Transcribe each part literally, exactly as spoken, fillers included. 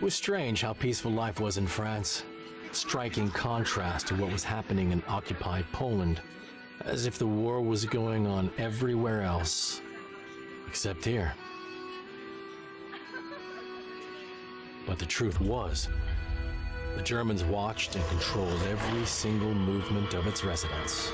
was strange how peaceful life was in France. Striking contrast to what was happening in occupied Poland, as if the war was going on everywhere else, except here. But the truth was, the Germans watched and controlled every single movement of its residents.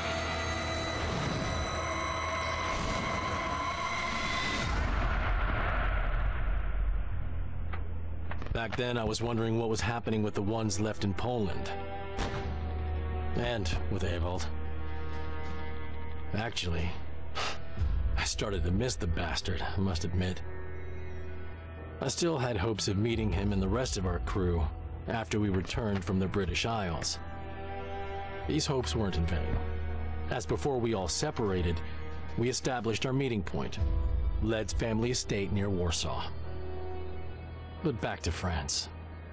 Back then, I was wondering what was happening with the ones left in Poland. And with Ewald. Actually, I started to miss the bastard, I must admit. I still had hopes of meeting him and the rest of our crew after we returned from the British Isles. These hopes weren't in vain, as before we all separated, we established our meeting point, Led's family estate near Warsaw. But back to France.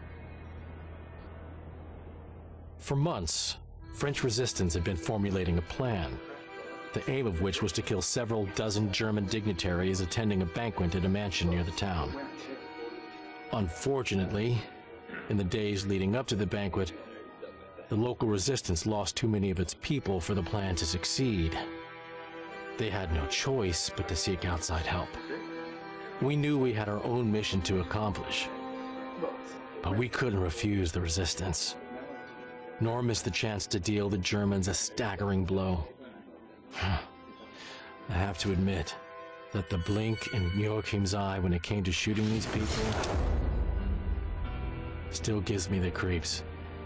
For months, French resistance had been formulating a plan, the aim of which was to kill several dozen German dignitaries attending a banquet at a mansion near the town. Unfortunately, in the days leading up to the banquet, the local resistance lost too many of its people for the plan to succeed. They had no choice but to seek outside help. We knew we had our own mission to accomplish, but we couldn't refuse the resistance, nor miss the chance to deal the Germans a staggering blow. I have to admit that the blink in Joachim's eye when it came to shooting these people still gives me the creeps.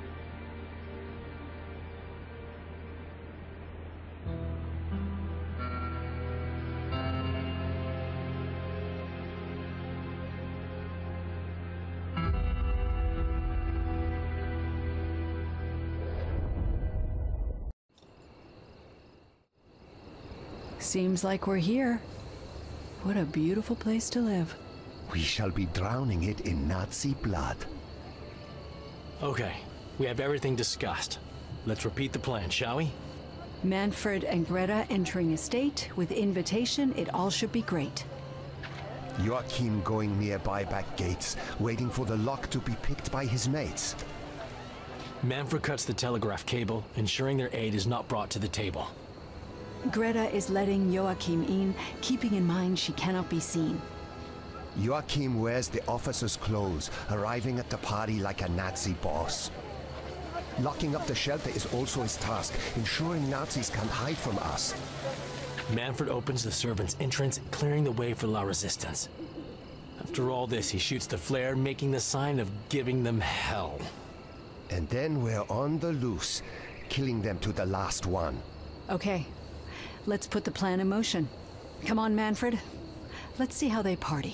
Seems like we're here. What a beautiful place to live. We shall be drowning it in Nazi blood. Okay, we have everything discussed. Let's repeat the plan, shall we? Manfred and Greta entering estate. With invitation, it all should be great. Joachim going nearby back gates, waiting for the lock to be picked by his mates. Manfred cuts the telegraph cable, ensuring their aid is not brought to the table. Greta is letting Joachim in, keeping in mind she cannot be seen. Joachim wears the officer's clothes, arriving at the party like a Nazi boss. Locking up the shelter is also his task, ensuring Nazis can't hide from us. Manfred opens the servants' entrance, clearing the way for La Resistance. After all this, he shoots the flare, making the sign of giving them hell. And then we're on the loose, killing them to the last one. Okay. Let's put the plan in motion. Come on, Manfred. Let's see how they party.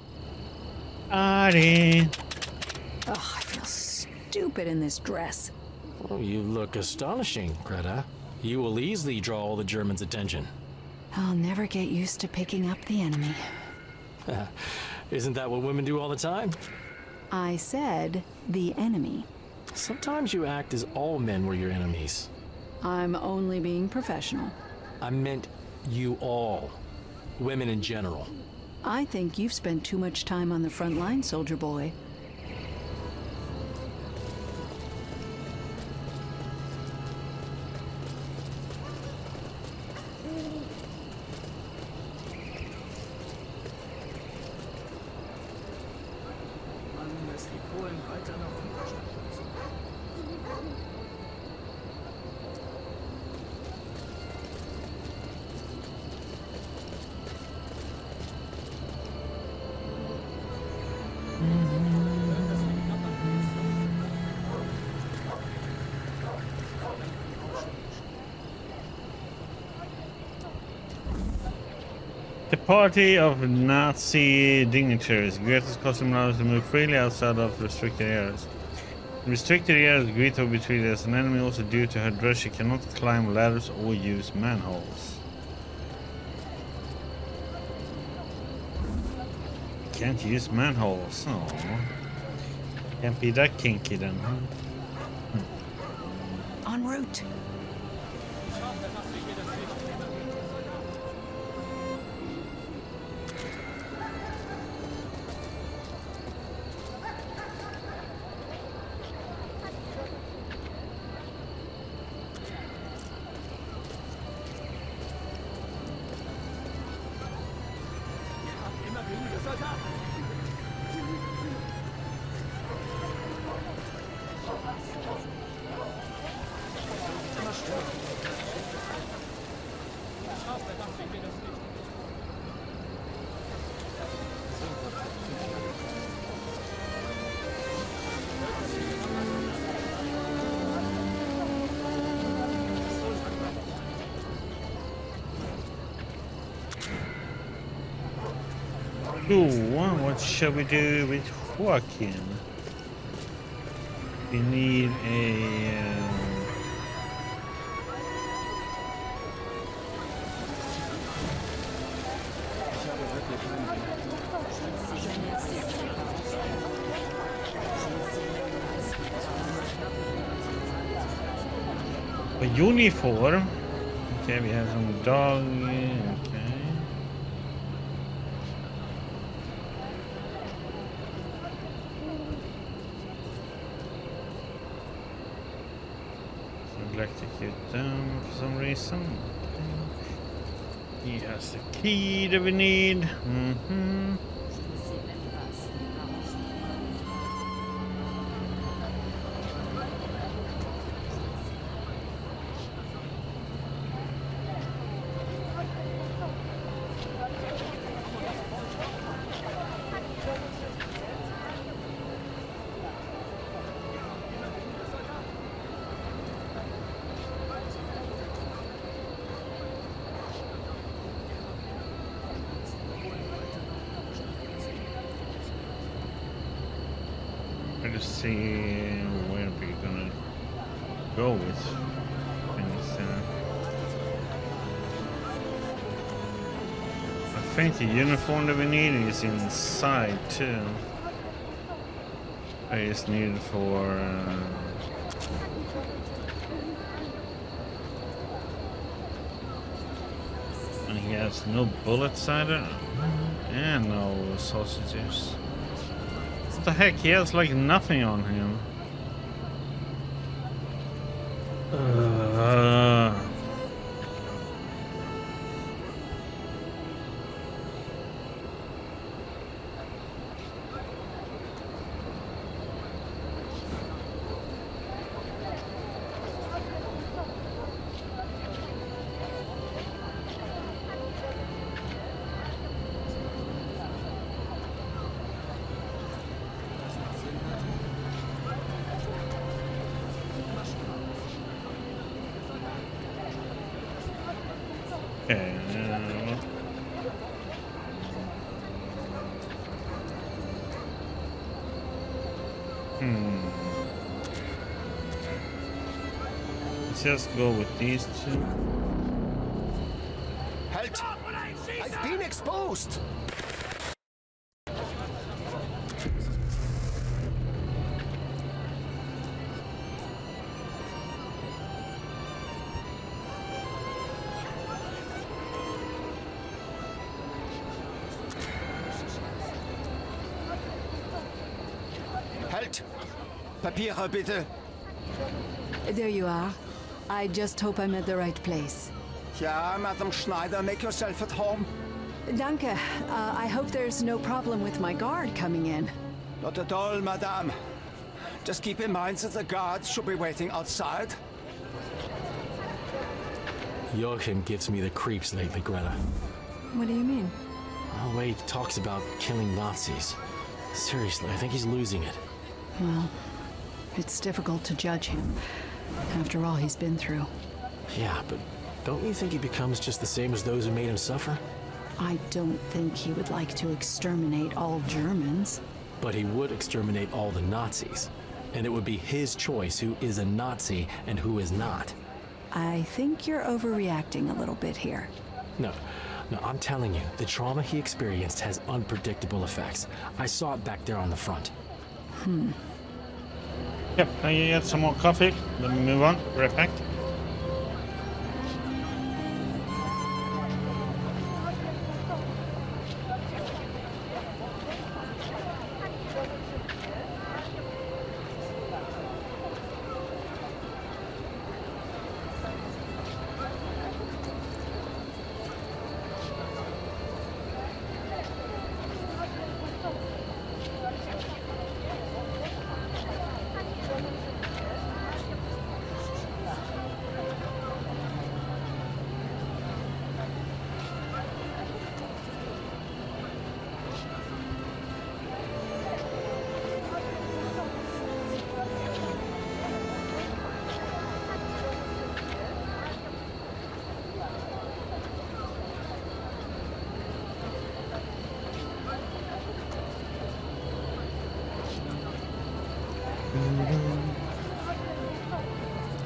Party. Ugh, I feel stupid in this dress. Oh, you look astonishing, Greta. You will easily draw all the Germans' attention. I'll never get used to picking up the enemy. Isn't that what women do all the time? I said the enemy. Sometimes you act as all men were your enemies. I'm only being professional. I meant you all. Women in general. I think you've spent too much time on the front line, soldier boy. The party of Nazi dignitaries. Greta's costume allows to move freely outside of restricted areas. In restricted areas, Greta will be treated as an enemy. Also, due to her dress, she cannot climb ladders or use manholes. Can't use manholes. Oh, can't be that kinky then, huh? Hmm. En route. So, what shall we do with Joaquin? We need a... Um, a uniform. Okay, we have some dog. Okay. Electrocute them for some reason. Okay. He has the key that we need. Mm-hmm. Let's see where we're gonna go with things. Uh, I think the uniform that we need is inside too. I just need it for. Uh, and he has no bullets either, and no sausages. What the heck? He has like nothing on him. Uh. Okay. Uh, hmm. Let's just go with these two. Halt! I've been exposed! Halt! Papiere, bitte! There you are. I just hope I'm at the right place. Yeah, Madam Schneider, make yourself at home. Danke. Uh, I hope there's no problem with my guard coming in. Not at all, Madame. Just keep in mind that the guards should be waiting outside. Joachim gives me the creeps lately, Greta. What do you mean? The way he talks about killing Nazis. Seriously, I think he's losing it. Well, it's difficult to judge him. After all he's been through. Yeah, but don't you think he becomes just the same as those who made him suffer? I don't think he would like to exterminate all Germans. But he would exterminate all the Nazis. And it would be his choice who is a Nazi and who is not. I think you're overreacting a little bit here. No, no, I'm telling you, the trauma he experienced has unpredictable effects. I saw it back there on the front. Hmm. Yep, can you get some more coffee? Let me move on. Right back.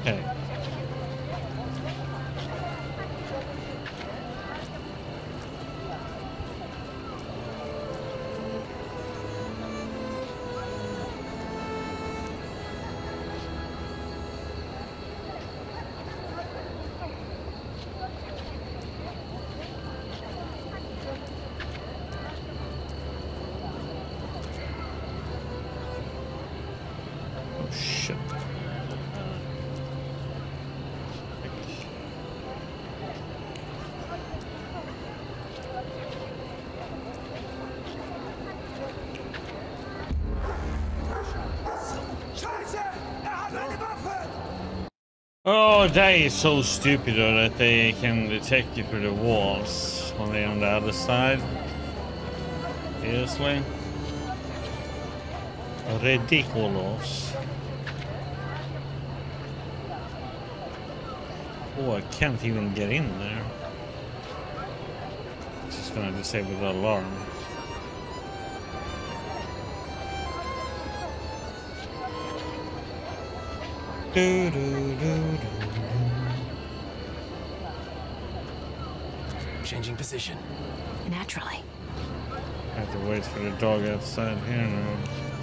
Okay. Oh shit. Oh, that is so stupid though, that they can detect you through the walls when they're on the other side. Seriously? Ridiculous. Oh, I can't even get in there. Just gonna disable the alarm. Do, do, do, do, do. Changing position. Naturally. I have to wait for the dog outside here now.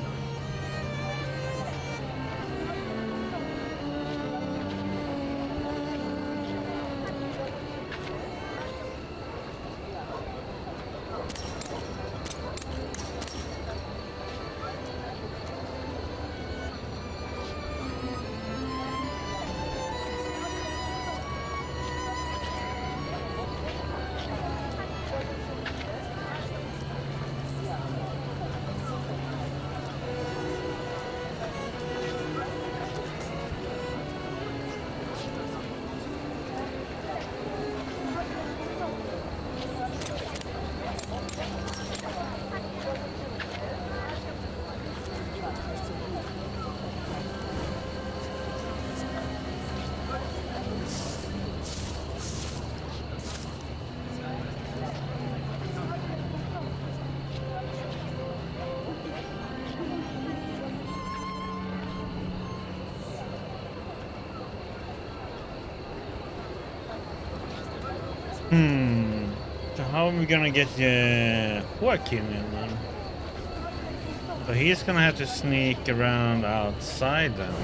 Hmm. So how are we gonna get uh, Joaquin in then? So he's gonna have to sneak around outside then.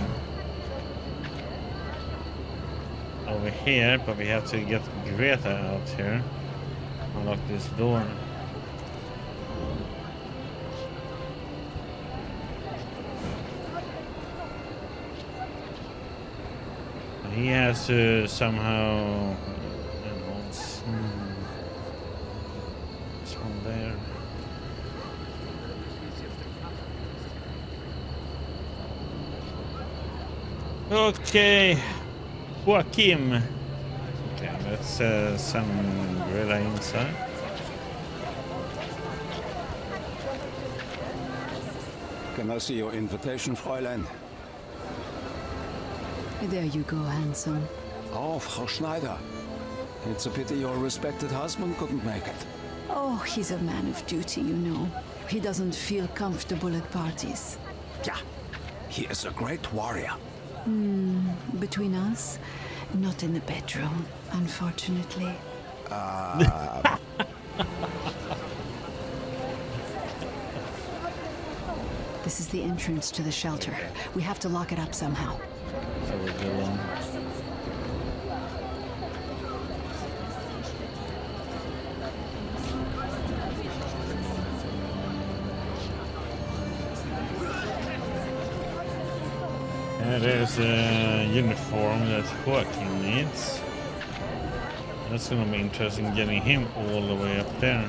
Over here, but we have to get Greta out here. Unlock this door. He has to somehow. This one there. Okay, Joaquin. Okay, let's uh, send Greta inside. Can I see your invitation, Fräulein? There you go, handsome. Oh, Frau Schneider. It's a pity your respected husband couldn't make it. Oh, he's a man of duty, you know. He doesn't feel comfortable at parties. Yeah, he is a great warrior. Hmm, between us, not in the bedroom, unfortunately. Uh... This is the entrance to the shelter. We have to lock it up somehow. So we're going. There's a uniform that Joaquin needs. That's gonna be interesting getting him all the way up there.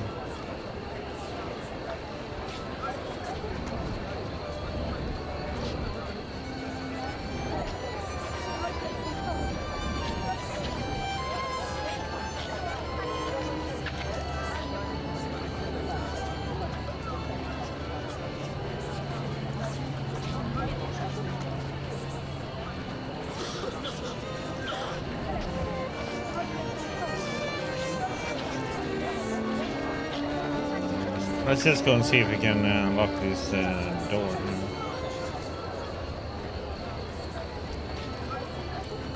Let's just go and see if we can uh, unlock this uh, door.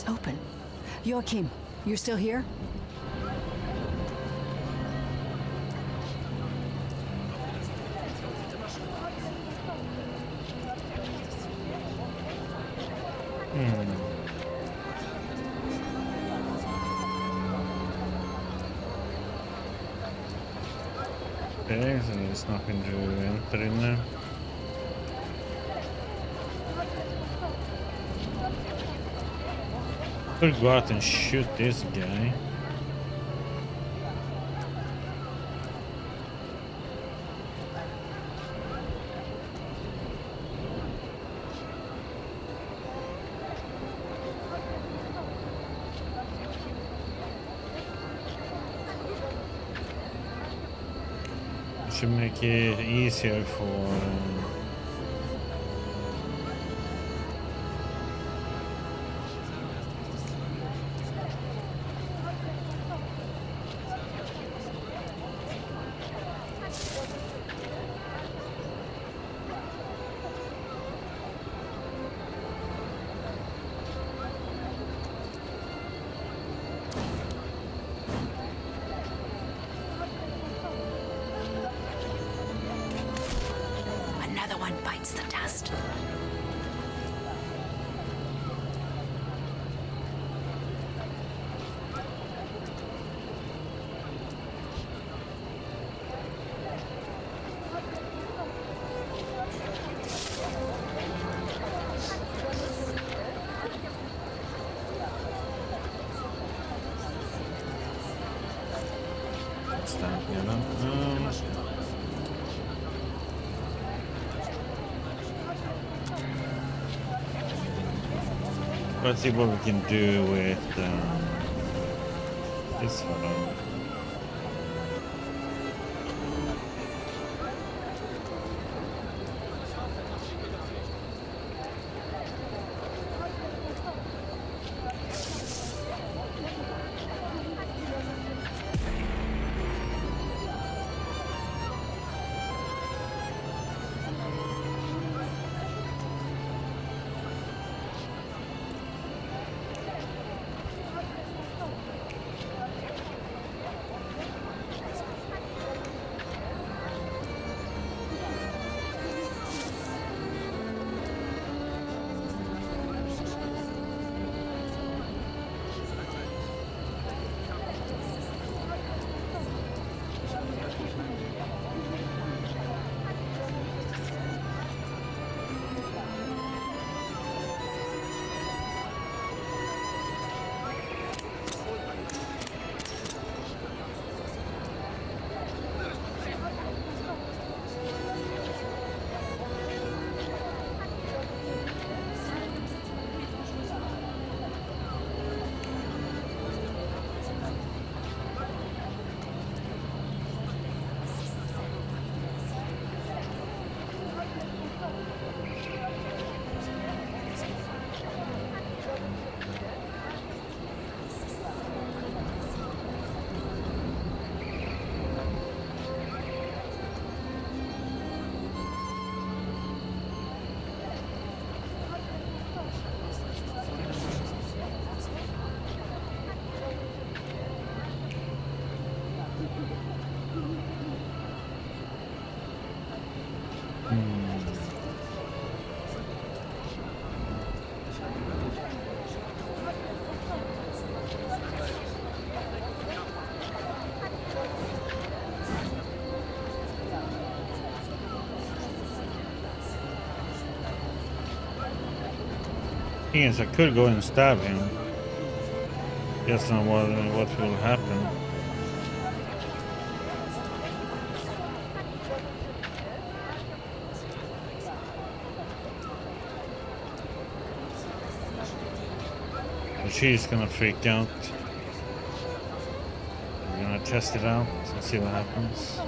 open. Joachim, you're still here? Okay, so there's nothing to enter in there. Could go out and shoot this guy. Should make it easier for um, Another one bites the dust. Start again. Um, let's see what we can do with um, this fellow. Thing is, I could go and stab him. Just know what what will happen. But she's gonna freak out. We're gonna test it out and see what happens.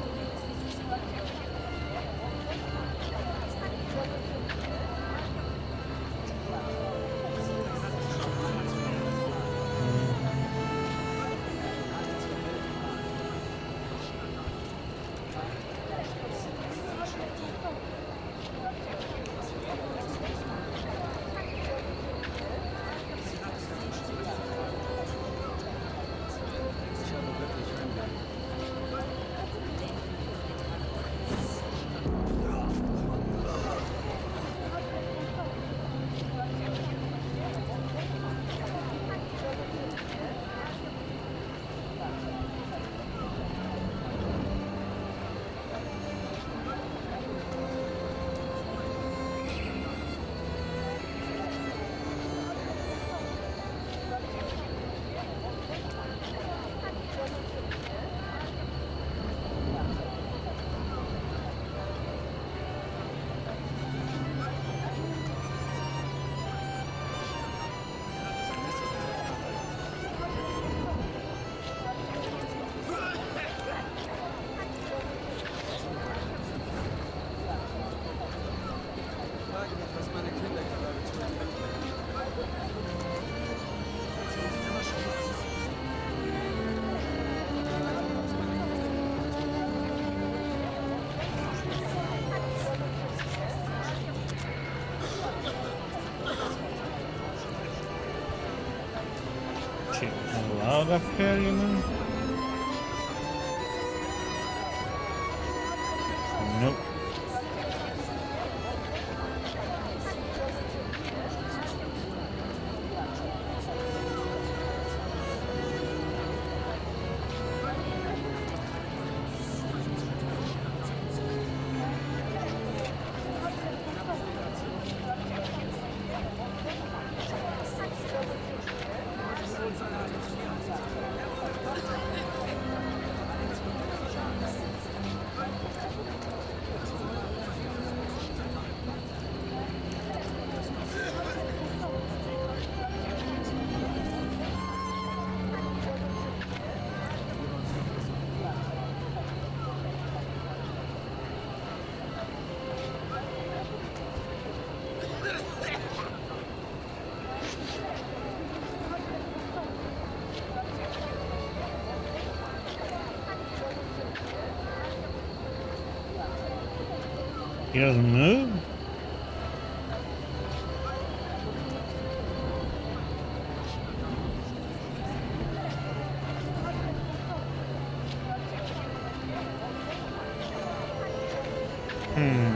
Shit, allowed up here, you know? Nope. He doesn't move? Hmm.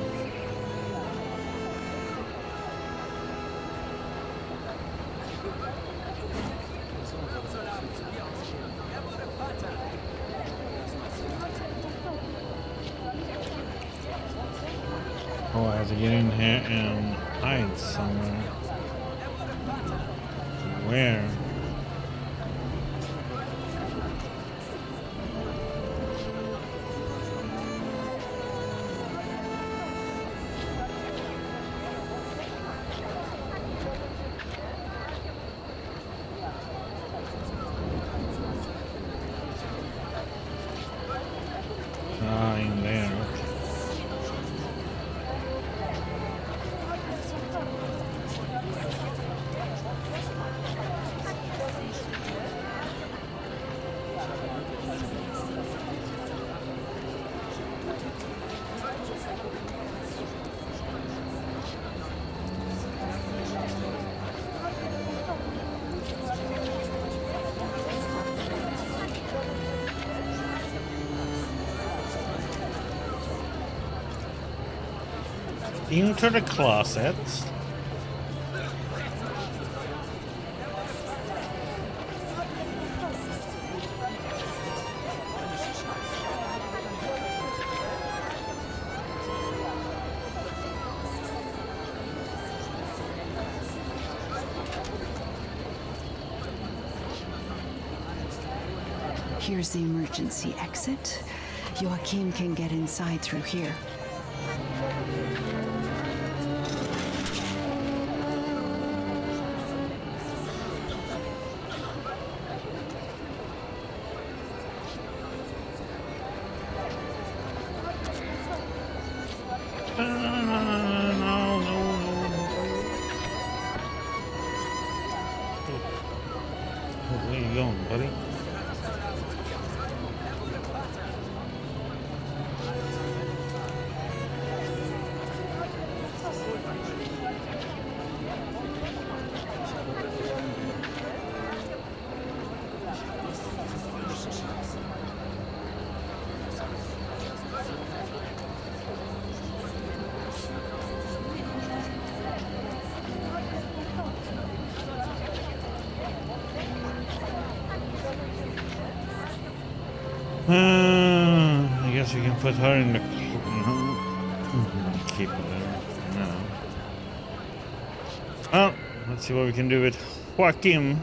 Oh, I have to get in here and hide somewhere. Where? Ah, in there. Okay. Into the closet. Here's the emergency exit. Joachim can get inside through here. Where you going, buddy? Uh, I guess you can put her in the... No. Keep her there. No. Well, let's see what we can do with Joachim.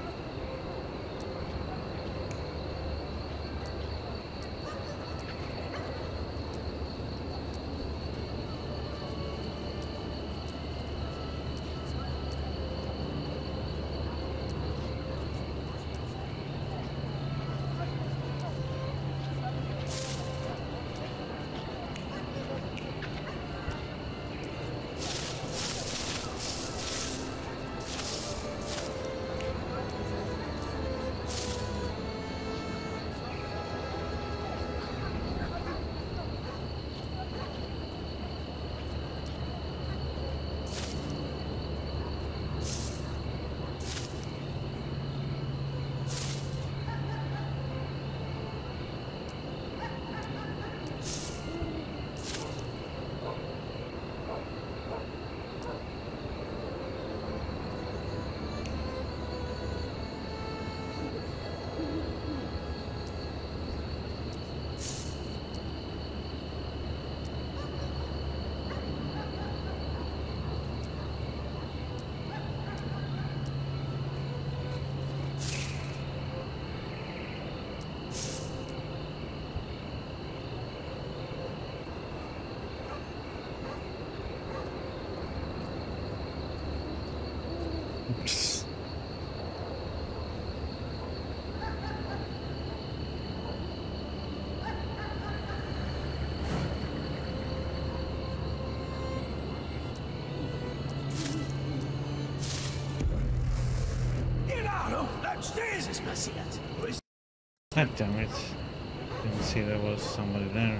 God damn it. Didn't see there was somebody there.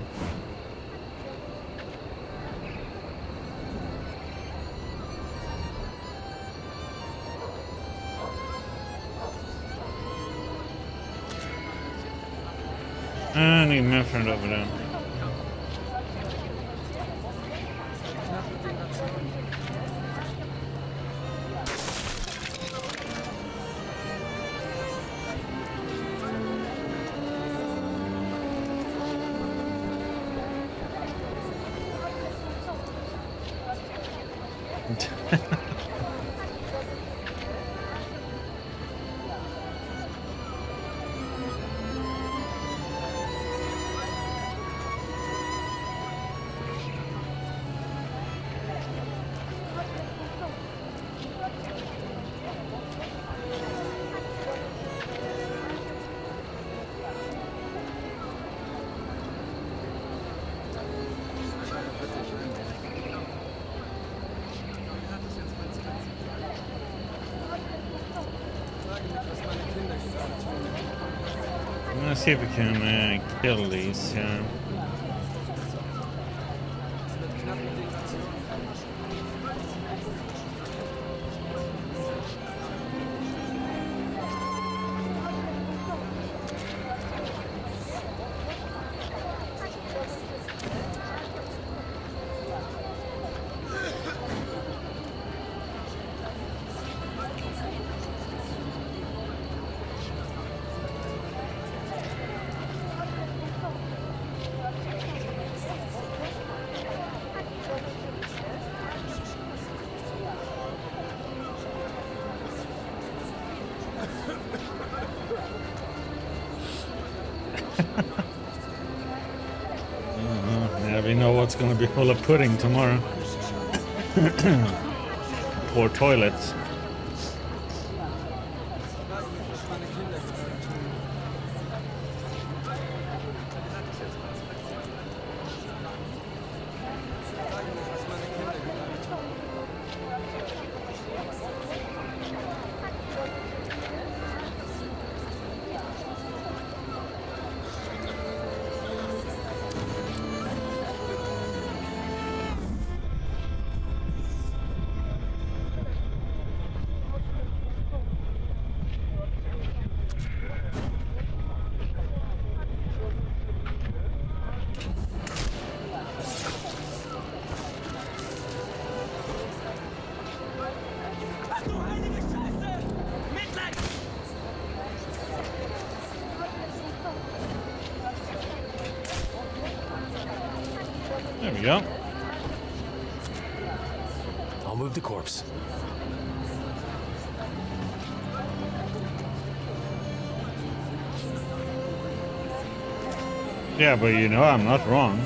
I need Manfred over there. Let's see if we can uh, kill these. Uh... Yeah, we know what's going to be full of pudding tomorrow. Or toilets. There we go. I'll move the corpse. Yeah, but you know I'm not wrong.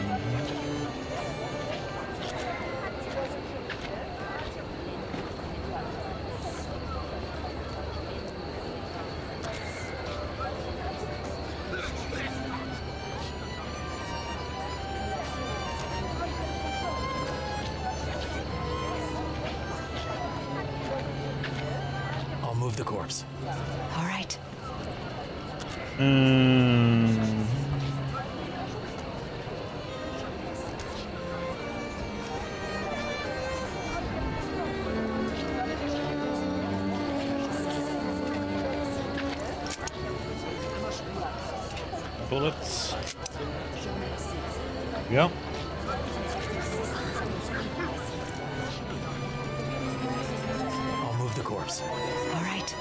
Move the corpse. All right. Um, bullets. Yep. I'll move the corpse. All right.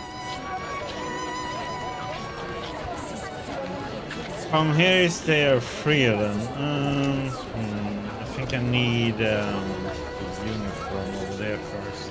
From here is there are three of them. Um, hmm, I think I need um, the uniform over there first.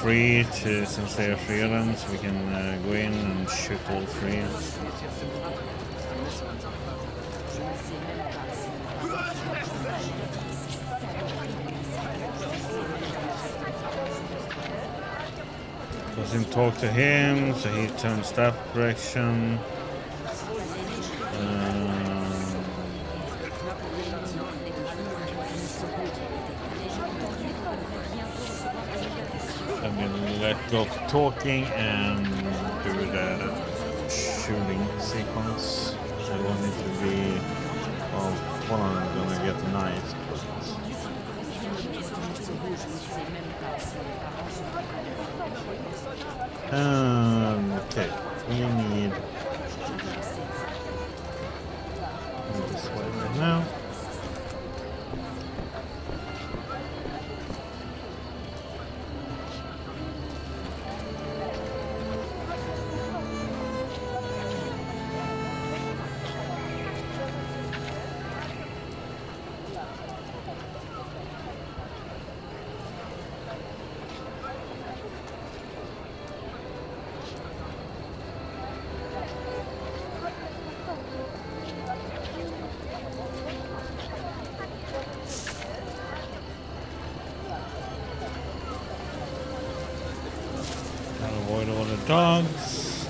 free to, since they are free of them, so we can uh, go in and shoot all three. Doesn't talk to him, so he turns that direction. Um, I'm gonna let go of talking and do the shooting sequence. I want it to be, well, one of them gonna get the knife. Um, okay, we need this way right now. Avoid all the dogs.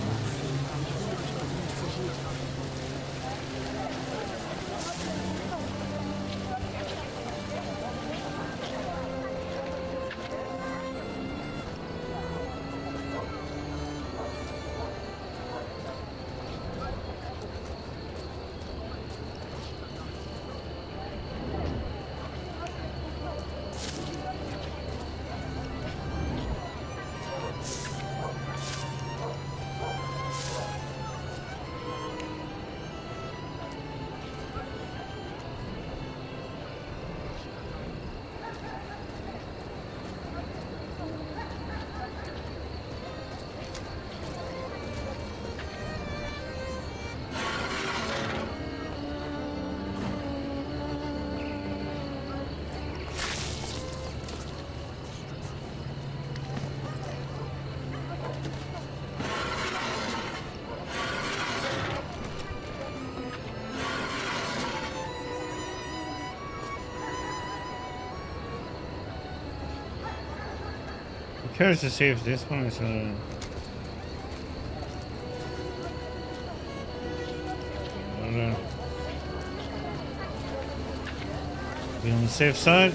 Curious to see if this one is a... Be on the safe side.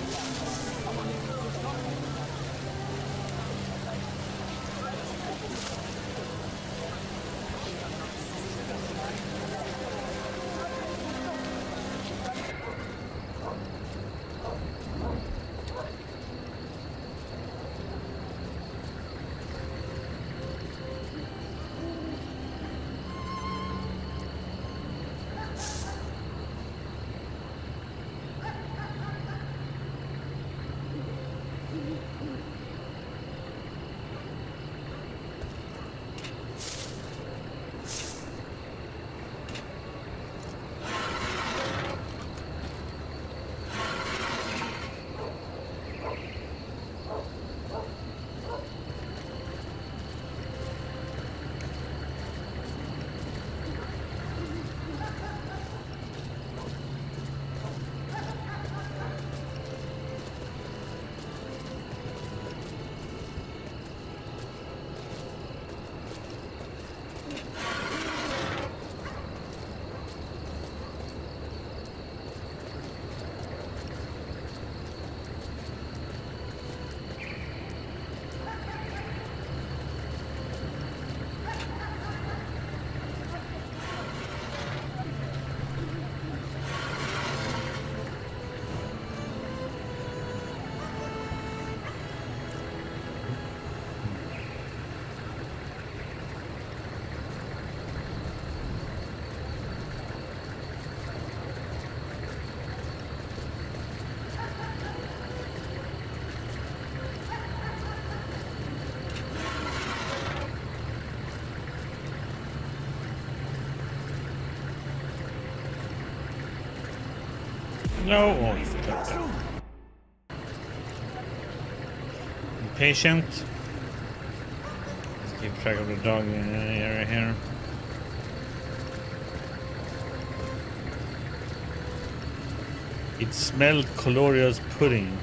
No. Oh, you got that. Patient. Keep track of the dog area here. It smelled Coloria's pudding.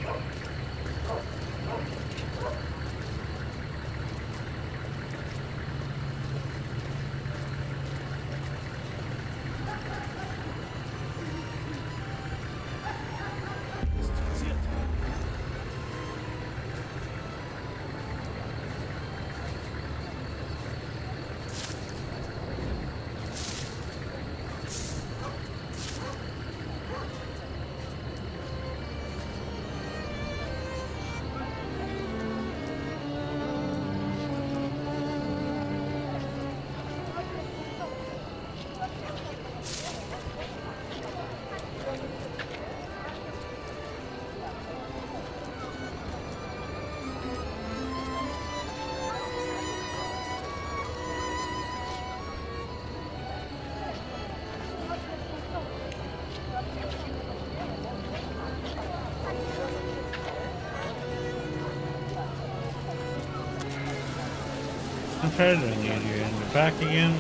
And you do in the back again.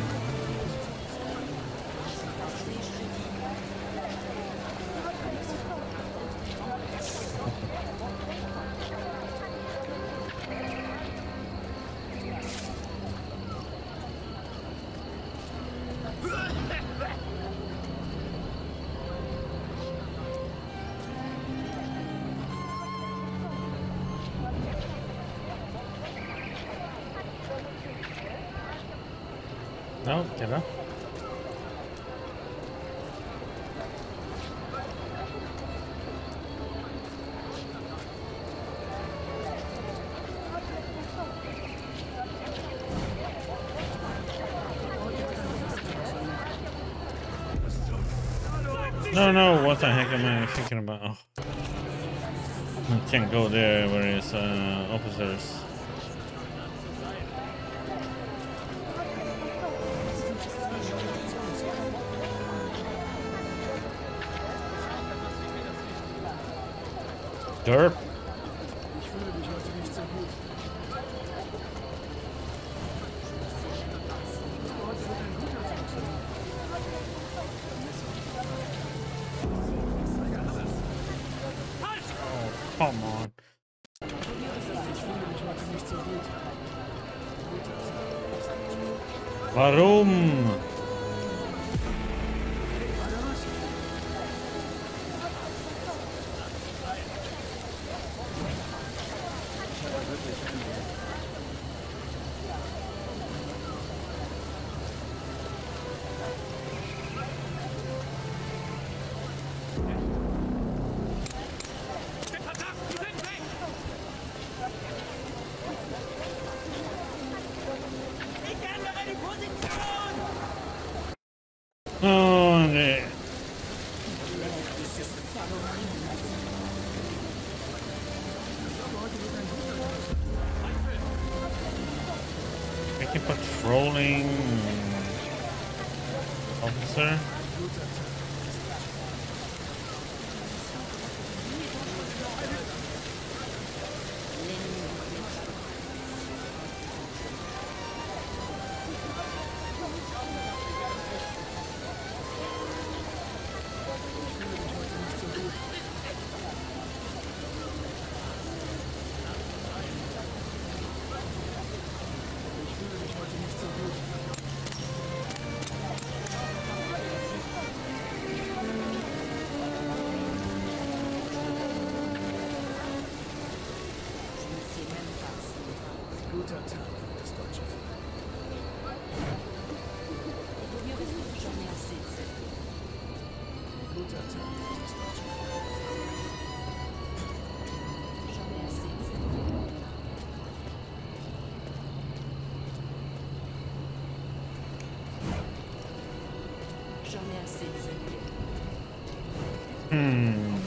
No, get up. No, no, what the heck am I thinking about? Oh. I can't go there where it's uh, officers. Derp. Oh, come on. Warum? Oh, nee. Making patrolling officer. Hmm.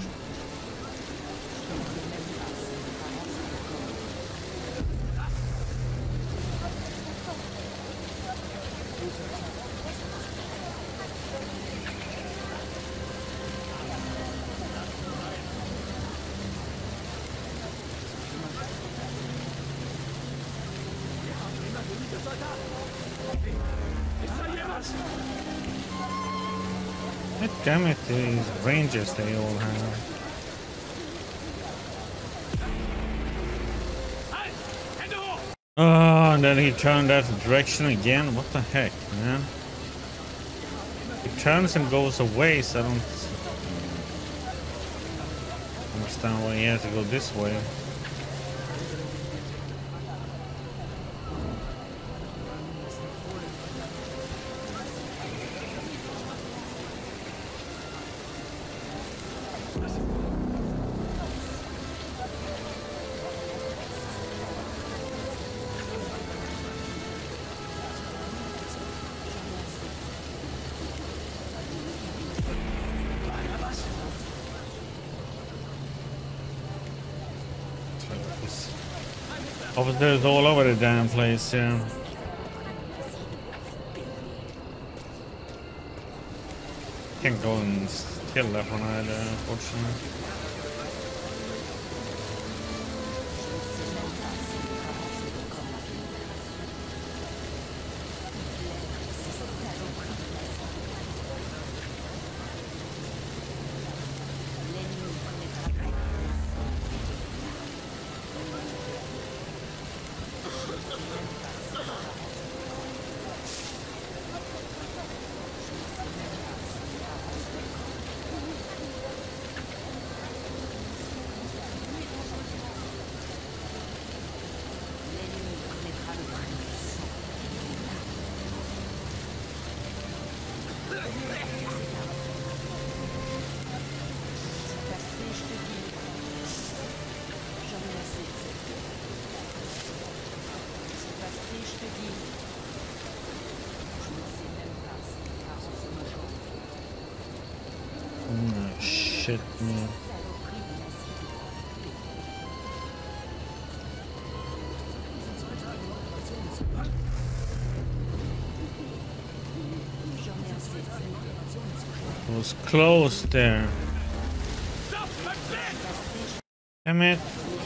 God damn it, these rangers they all have. Oh, and then he turned that direction again. What the heck, man? He turns and goes away, so I don't understand why he has to go this way. Officers all over the damn place, yeah. Can't go and kill that one either, unfortunately. Oh shit, man. It was close there. Damn it.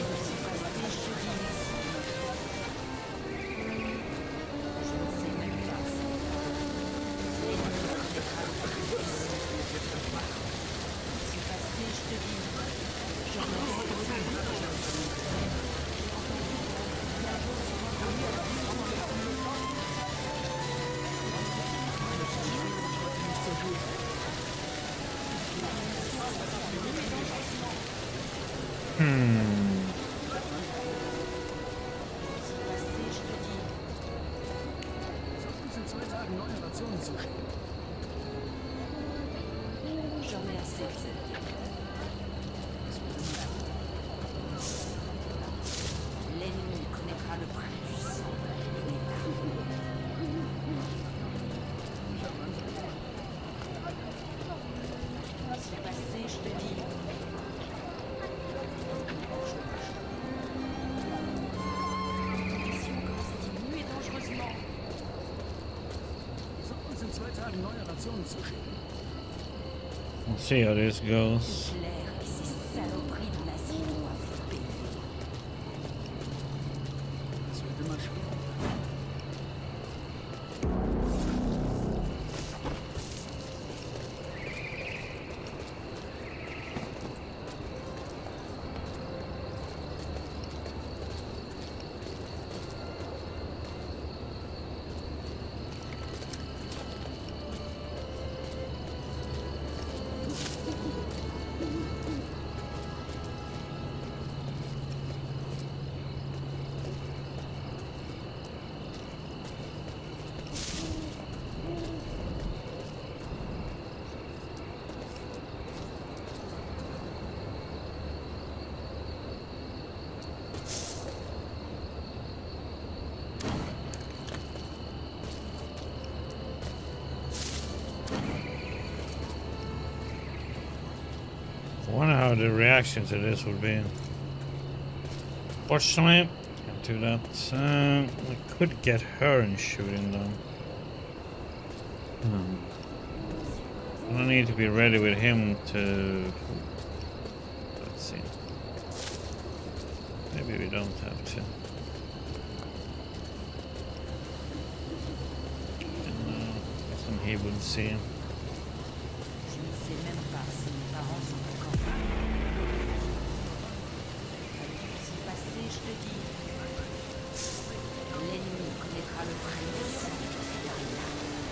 We'll see how this goes. I wonder how the reaction to this would be. Fortunately, can't do that. Uh, we could get her and shooting them. Hmm. I need to be ready with him to. Let's see. Maybe we don't have to. he would see. Je ne sais même pas si mes parents sont encore là. Avec tout ce passé, je te dis, l'ennemi connaîtra le prix de ce là.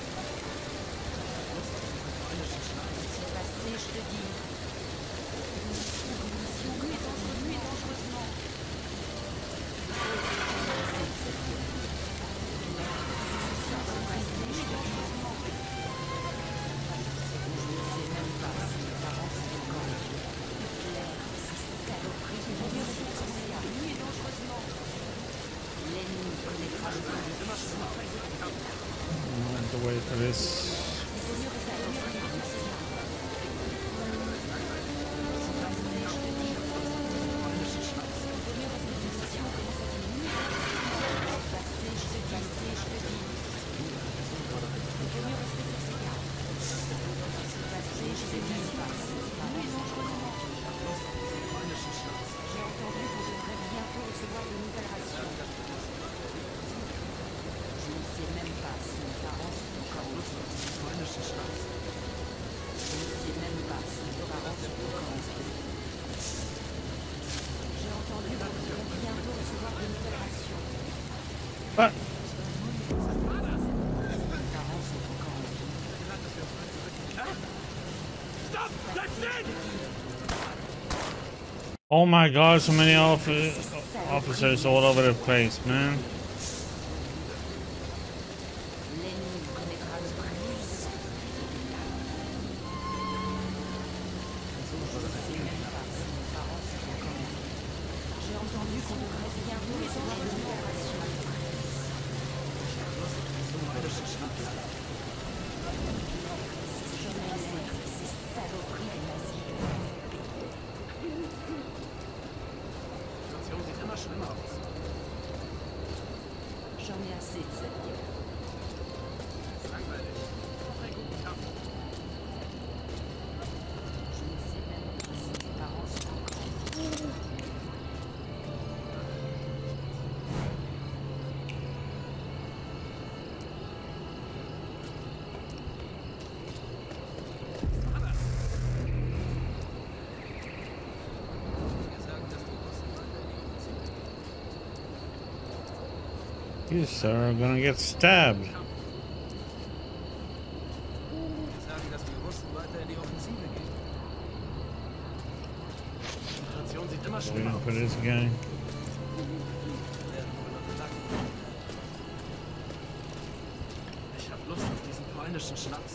Avec tout ce passé, je te dis, une mission est dangereusement et dangereusement. I have to wait for this. What? Oh my god, so many offi officers all over the place, man. J'en ai assez de cette guerre. Je ne sais même pas si mes parents sont encore. You, sir, are gonna get stabbed. Waiting for this guy. Ich hab Lust auf diesen polnischen Schnaps.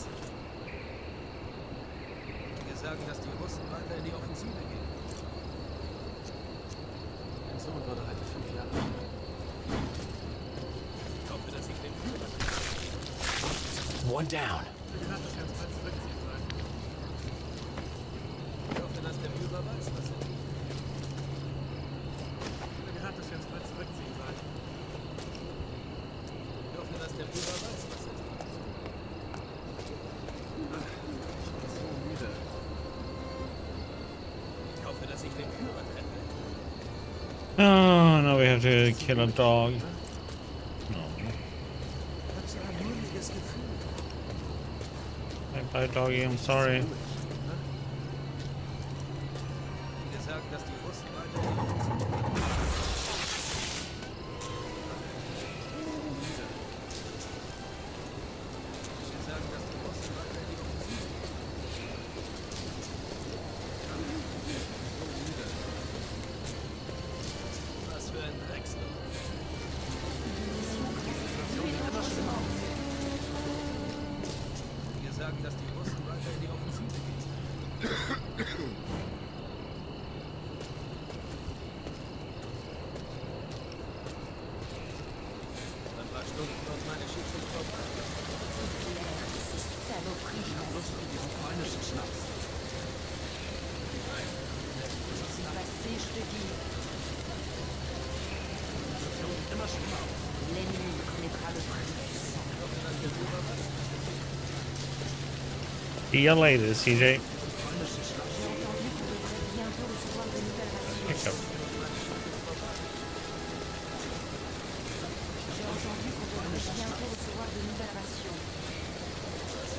Wir sagen, dass die Russen weiter in die Offensive gehen. Mein Sohn wurde heute fünf Jahre alt. Ich hoffe, dass ich den Führer kriege. One down. Ich hoffe, dass der Führer weiß, was er tut. Ich hoffe, dass der Führer weiß, was er tut. Ach, ich bin so müde. Ich hoffe, dass ich den Führer treffe. Oh, now we have to kill a dog. No. Ich hab so ein mulmiges Gefühl. Bye bye, doggy, I'm sorry. Wir sagen, dass die Russen weiter in die Offensive gehen. Wir sagen, dass die Russen weiter in die Offensive gehen. So müde. Was für ein Drecksloch. Die Situation sieht immer schlimmer aus. Wir sagen, dass die Russen weiter in die Offensive gehen. Ein paar Stunden und meine Schicksal vorbei. Ich hab Lust auf diesen polnischen Schnaps. Nein. Passé, je te dis, Die Situation sieht immer schlimmer aus. l'ennemi connaîtra le prix du sang. Ich hoffe, dass der Führer weiß, was er tut. See you later, C J. Polnische Schnaps. J'ai entendu qu'on devrait bientôt recevoir de nouvelles rations. Hiccup. J'ai entendu qu'on devrait bientôt recevoir de nouvelles rations.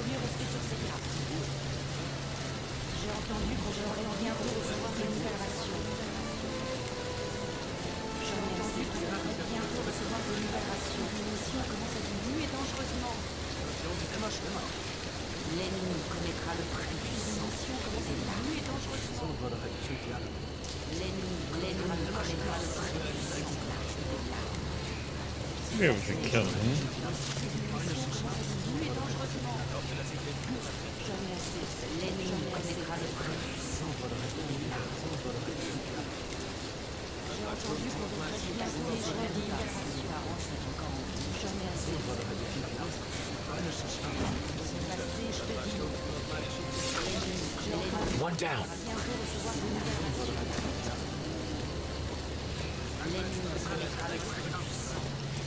vaut mieux rester sur ses gardes. J'ai entendu qu'on j'aurais bientôt recevoir des nouvelles rations. J'ai entendu qu'on allait bientôt recevoir des nouvelles rations. L'émission commence à diminuer dangereusement. L'ennemi connaîtra le prix du sang. L'émission commence à diminuer dangereusement. L'ennemi, l'ennemi connaîtra le prix du sang. Be able to kill him. L'ennemi connaîtra le prix du sang. J'ai entendu qu'on devrait se passer, je le dis, ses parents sont encore en vie. Jamais assez. Se passer, je te dis. One down. Bientôt recevoir de nouvelles rations. L'ennemi connaîtra le prix du sang.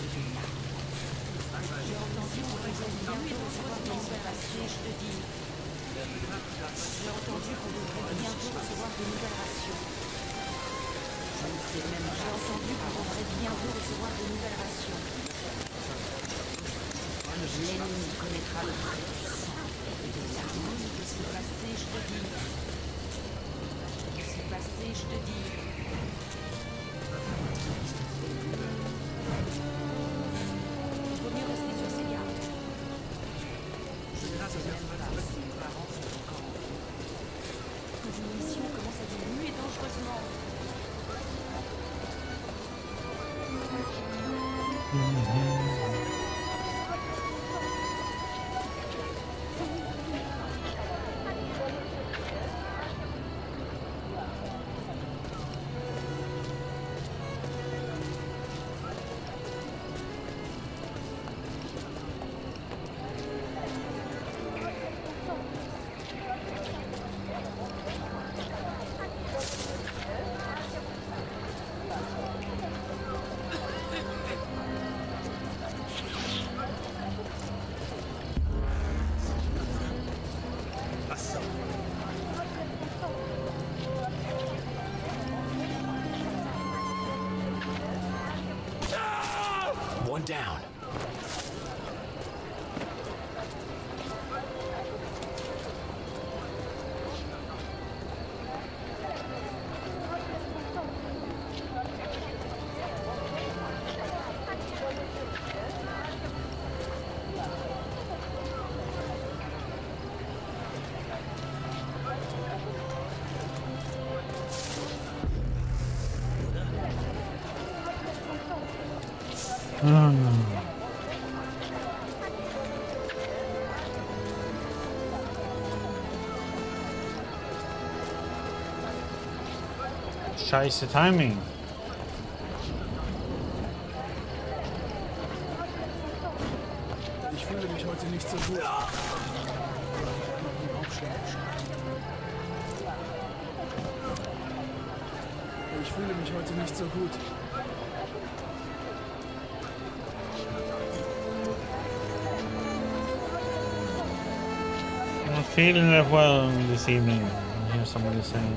J'ai entendu qu'on devrait bientôt recevoir de nouvelles rations, je te dis. J'ai entendu qu'on devrait bientôt recevoir de nouvelles rations. Je ne sais même pas. J'ai entendu qu'on devrait bientôt recevoir de nouvelles rations. L'ennemi connaîtra le prix du sang et de l'arme. Se passer, je te dis. Se passer, je te dis. Il vaut mieux rester sur ses gardes. Je ne sais même pas si mes parents sont encore en vie. L'émission commence à diminuer dangereusement. One down. Scheiße Timing. Ich fühle mich heute nicht so gut. Ich fühle mich heute nicht so gut. I'm not feeling that well this evening. I hear somebody saying.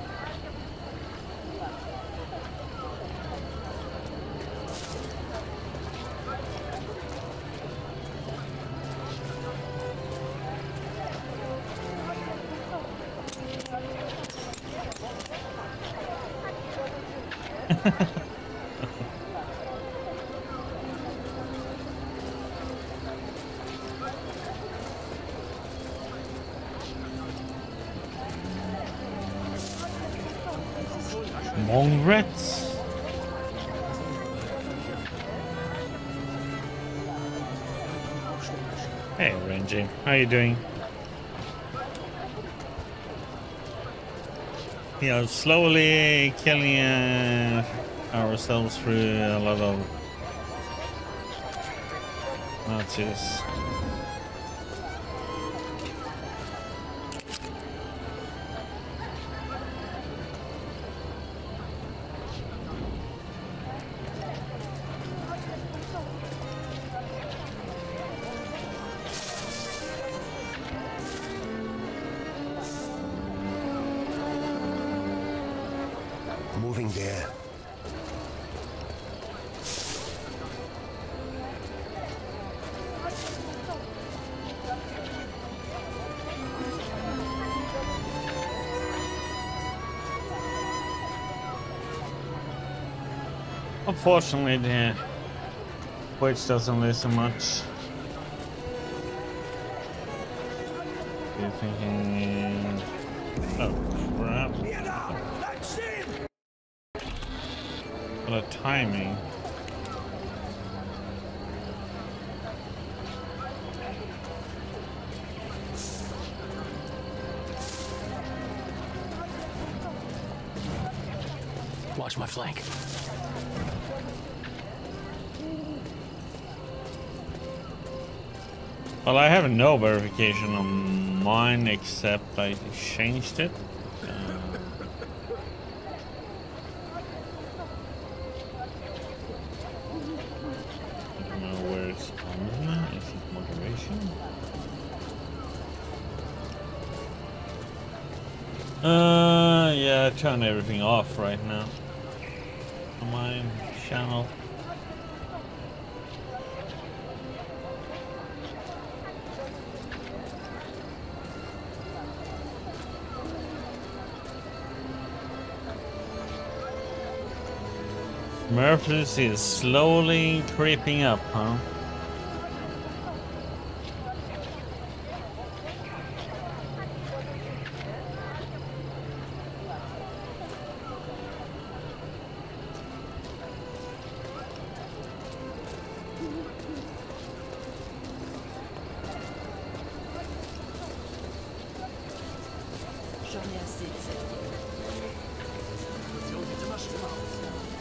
Among rats. Hey Renji, how you doing? We are slowly killing uh, ourselves through a lot of Nazis. Moving there. Unfortunately, the Twitch doesn't listen much. You're thinking, oh crap! What a timing! Watch my flank. Well, I have no verification on mine except I changed it. Uh, I don't know where it's on. Is it motivation? Uh, yeah, I turned everything off right now on my channel. Murphys is slowly creeping up, huh? J'en ai assez de cette vie. Situation sieht immer schlimmer aus.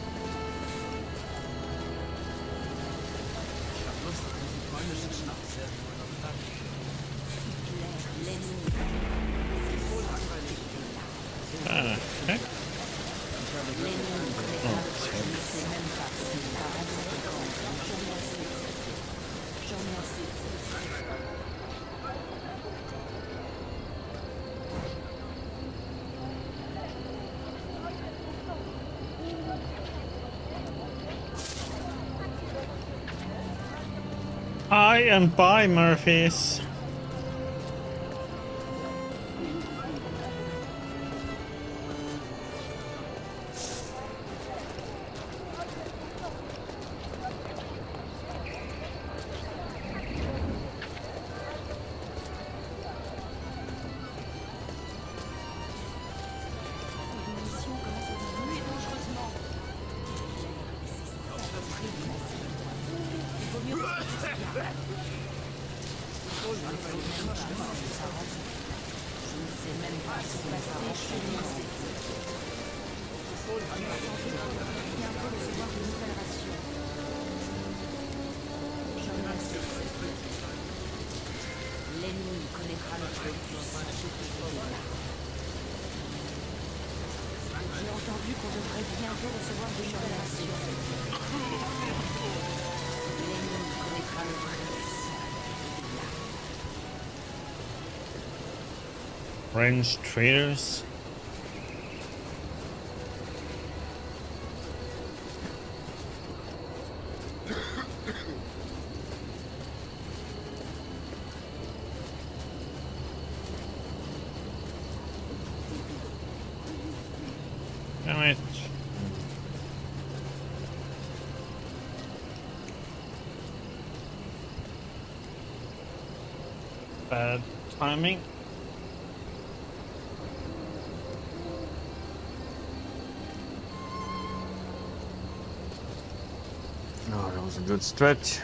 Ich hab Lust auf diesen polnischen Schnaps, der sich wohl noch sagt. L'ennemi. Sieht wohl langweilig. Ah, okay. L'ennemi ne connaît pas le prix. Je ne sais même pas s'il va rester grand. J'en ai assez de cette vie. J'en ai assez de cette vie. Hi and bye, Murphys. Une mission commence à diminuer dangereusement. Il vaut mieux rester sur ce gars. Je ne sais même pas ce qui va se passer chez les insectes. Bientôt recevoir de nouvelles rations. J'en ai assez de cette vie. L'ennemi connaîtra le prix du sang. J'ai entendu qu'on devrait bientôt recevoir de nouvelles rations. L'ennemi connaîtra le prix du sang. French traders. Damn it. Bad timing. No, that was a good stretch.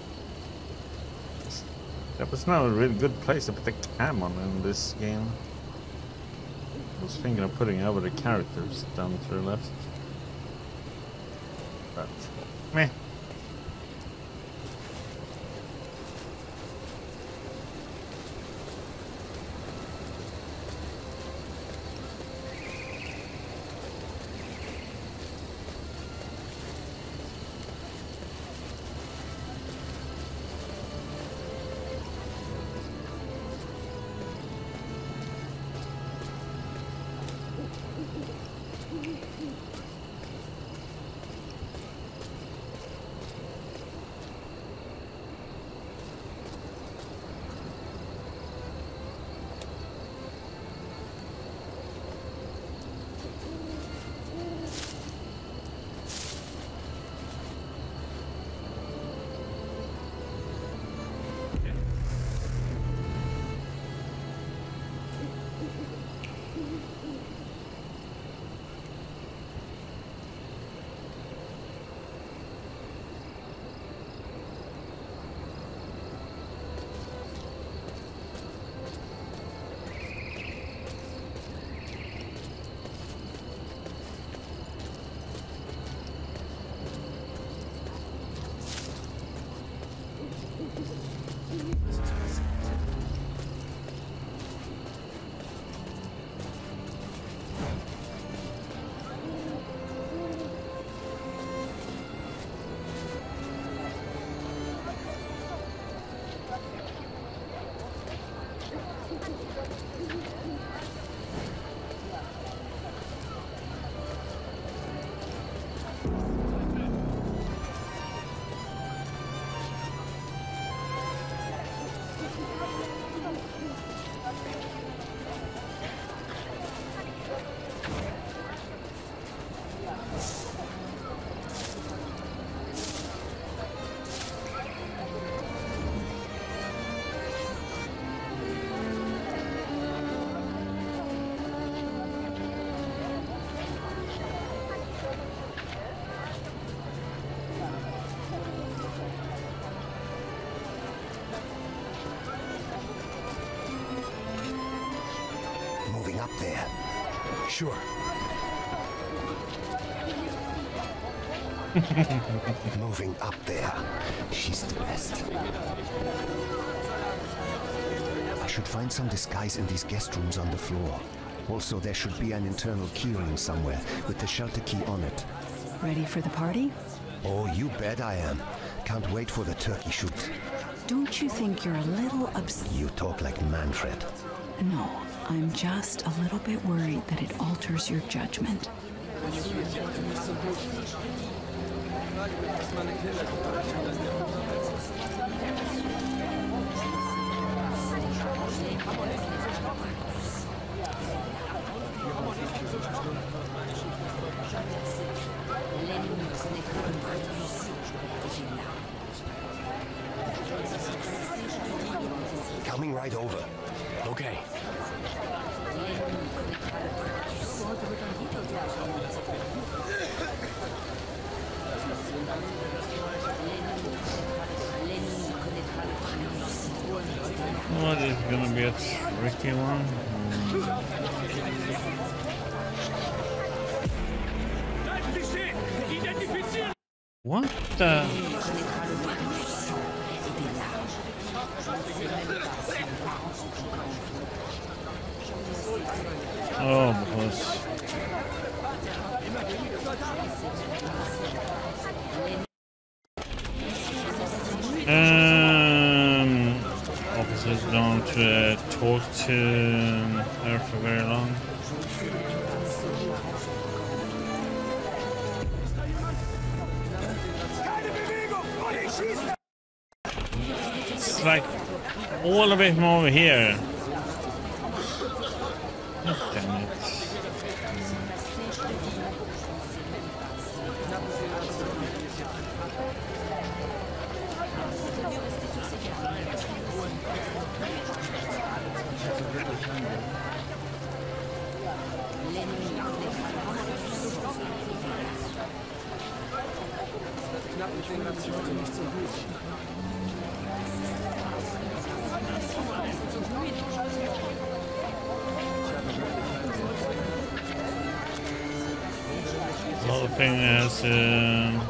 That was not a really good place to put the cam on in this game. I was thinking of putting over the characters down to the left. But, meh. Moving up there. Sure. Moving up there. She's the best. I should find some disguise in these guest rooms on the floor. Also, there should be an internal keyring somewhere with the shelter key on it. Ready for the party? Oh, you bet I am. Can't wait for the turkey shoot. Don't you think you're a little ups- You talk like Manfred. No, I'm just a little bit worried that it alters your judgment. Coming right over. Okay. Oh, this is gonna be a tricky one. What the? Oh, boss. Um, officers don't uh, talk to her for very long. It's like all of it from over here. Oh, damn it. The whole thing is um,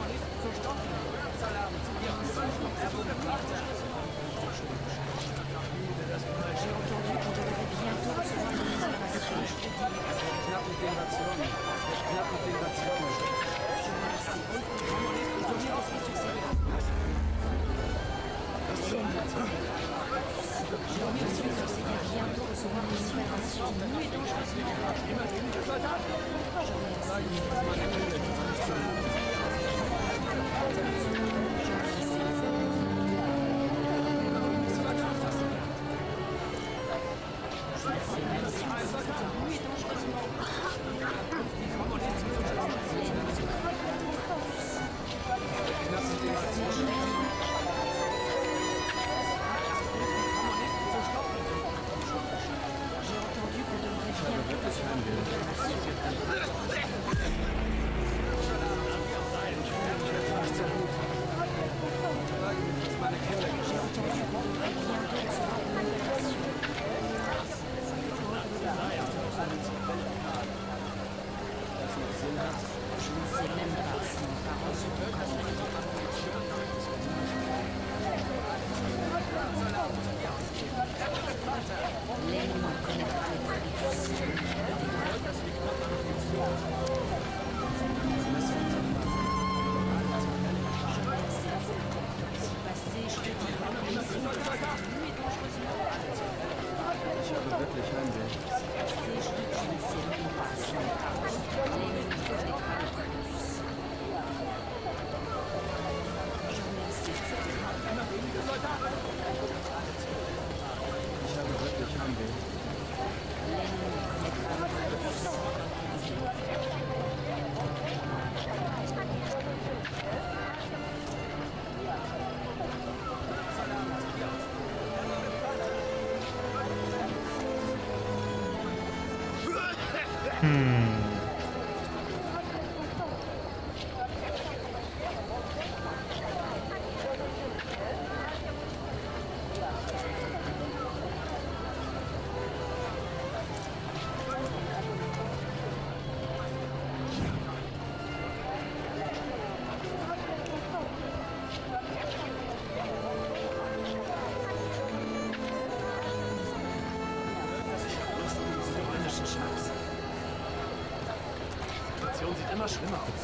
Sieht immer schlimmer aus.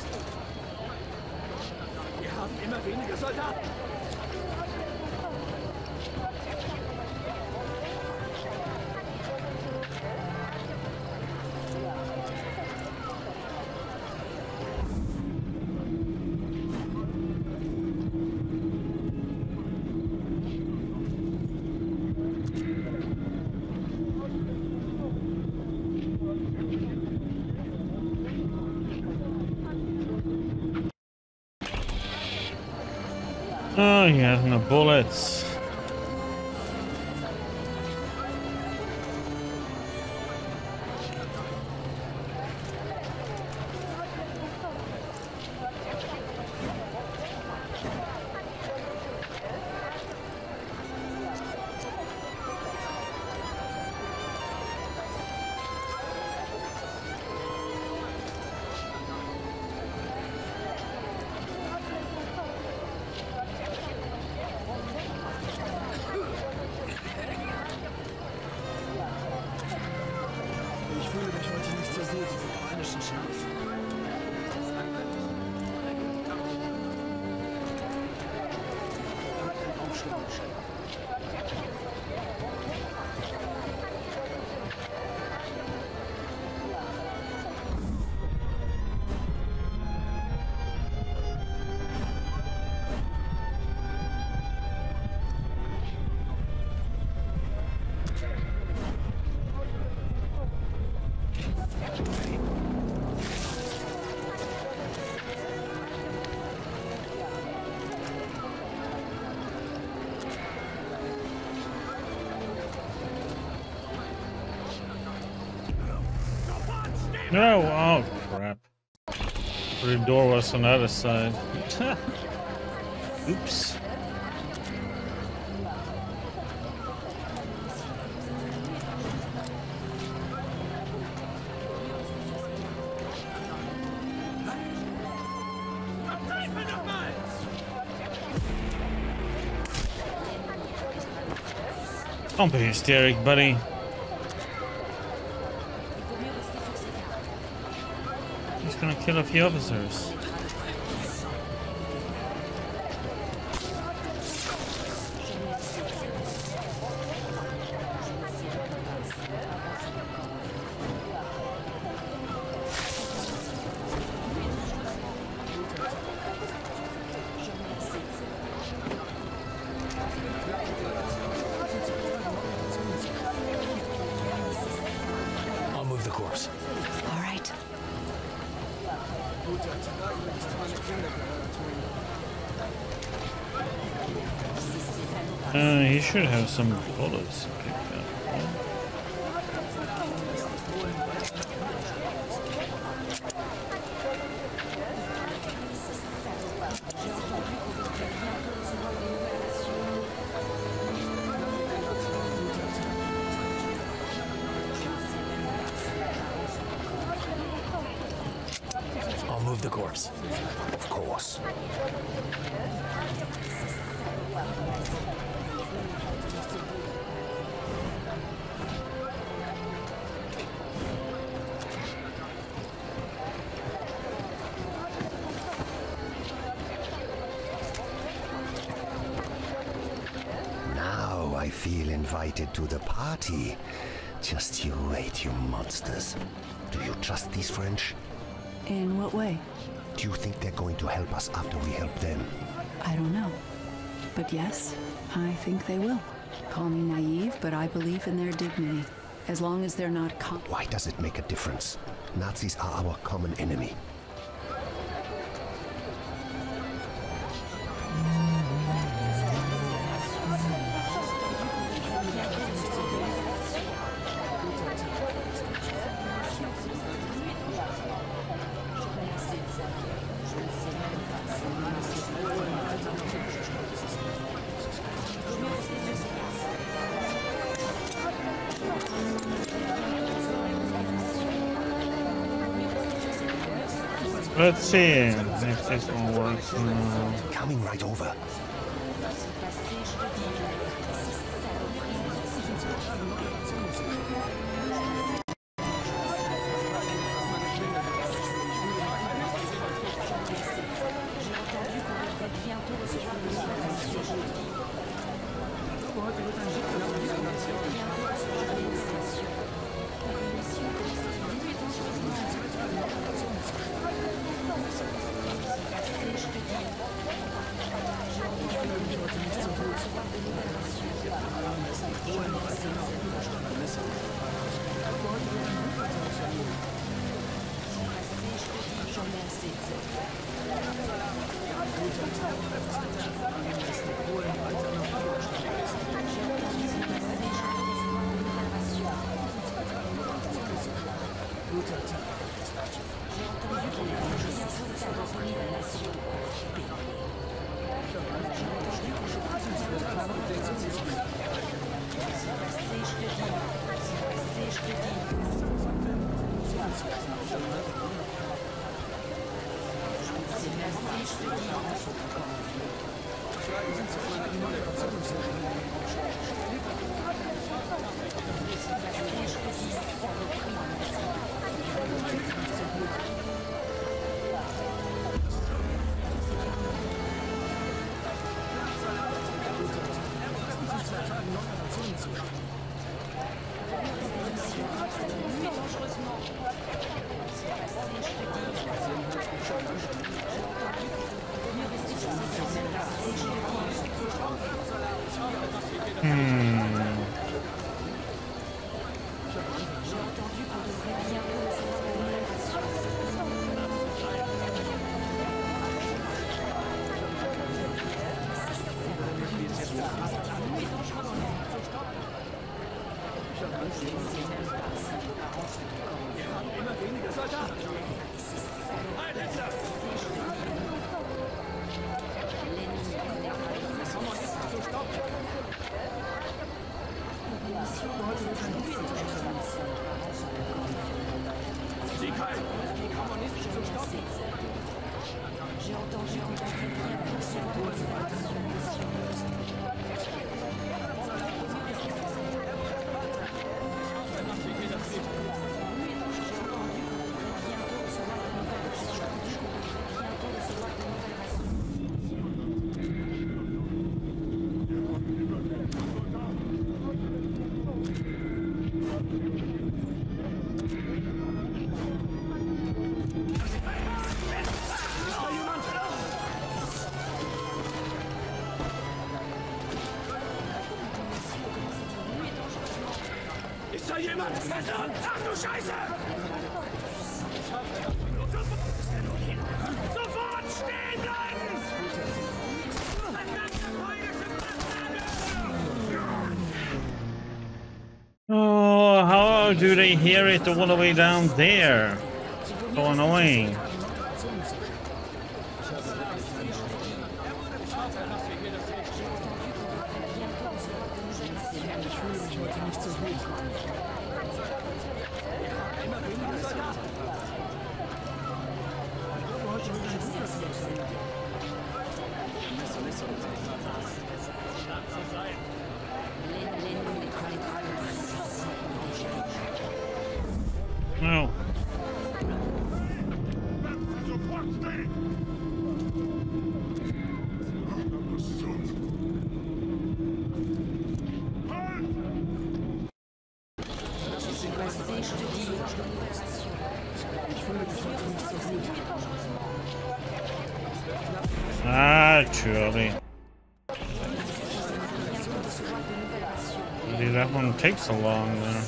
Wir haben immer weniger Soldaten. Oh, he has no bullets. No, oh crap. The door was on the other side. Oops. Don't be hysteric, buddy. He's gonna kill a few officers. I'll move the corpse. All right. Uh, he should have some bullets. I'll move the corpse. Of course. Now I feel invited to the party. Just you wait, you monsters. Do you trust these French? In what way? Do you think they're going to help us after we help them? I don't know. But yes, I think they will. Call me naive, but I believe in their dignity. As long as they're not con- Why does it make a difference? Nazis are our common enemy. Let's see if this one works now. Coming right over. Ach du Scheiße! Sofort stehen bleiben! Oh, how do they hear it all the way down there? So annoying. No. Actually. Maybe that one takes so long there.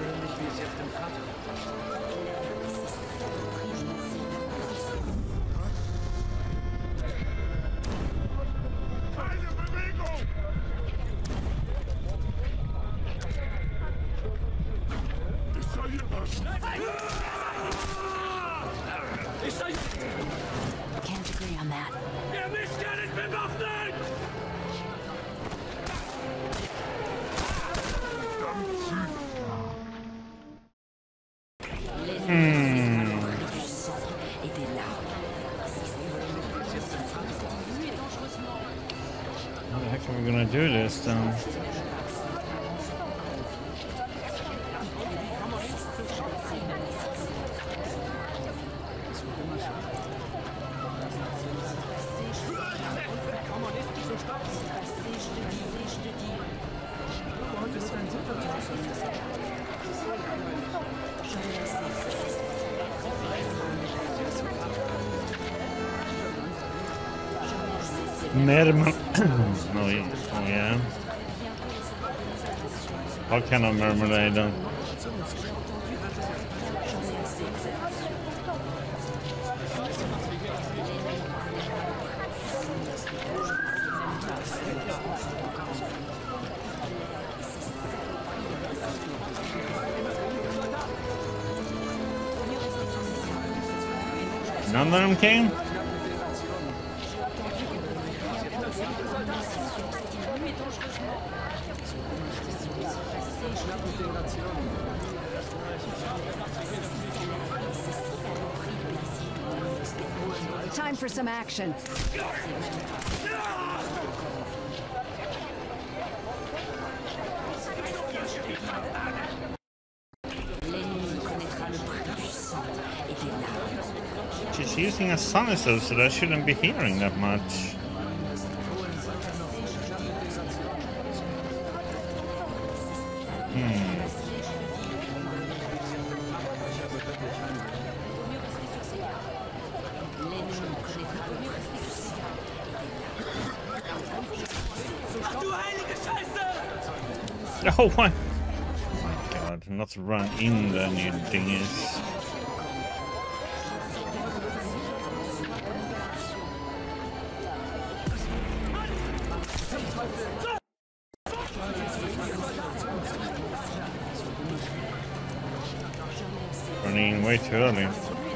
Can't agree on that. How the heck are we gonna do this then? Merman. Oh yeah. Oh yeah. What kind of marmalade then? None of them came? Time for some action. She's using a sonicist, so I shouldn't be hearing that much. Hmm. Oh my God, not to run in the new dingies. Running way too early.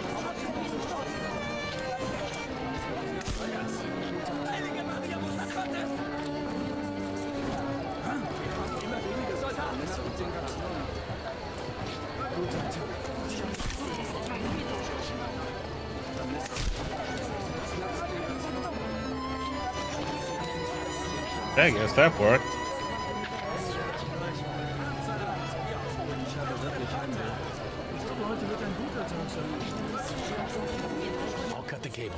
I guess that worked. I'll cut the cable.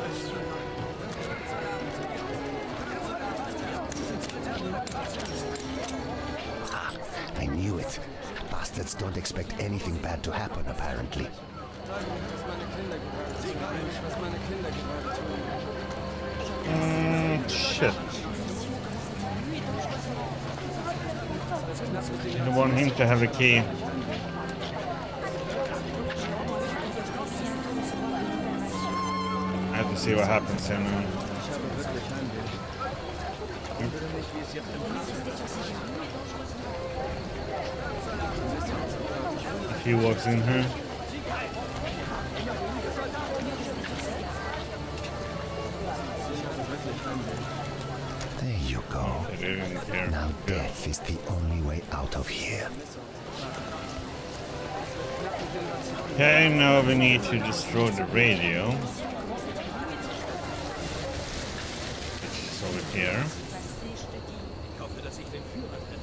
Ah, I knew it. Bastards don't expect anything bad to happen, apparently. Mm, shit. I don't want him to have a key. I have to see what happens here now. If he walks in here. There you go. Oh, they didn't care. Now Good. death is the only way out of here. Okay, now we need to destroy the radio. Which is over here. Ich hoffe, dass ich den Führer finde.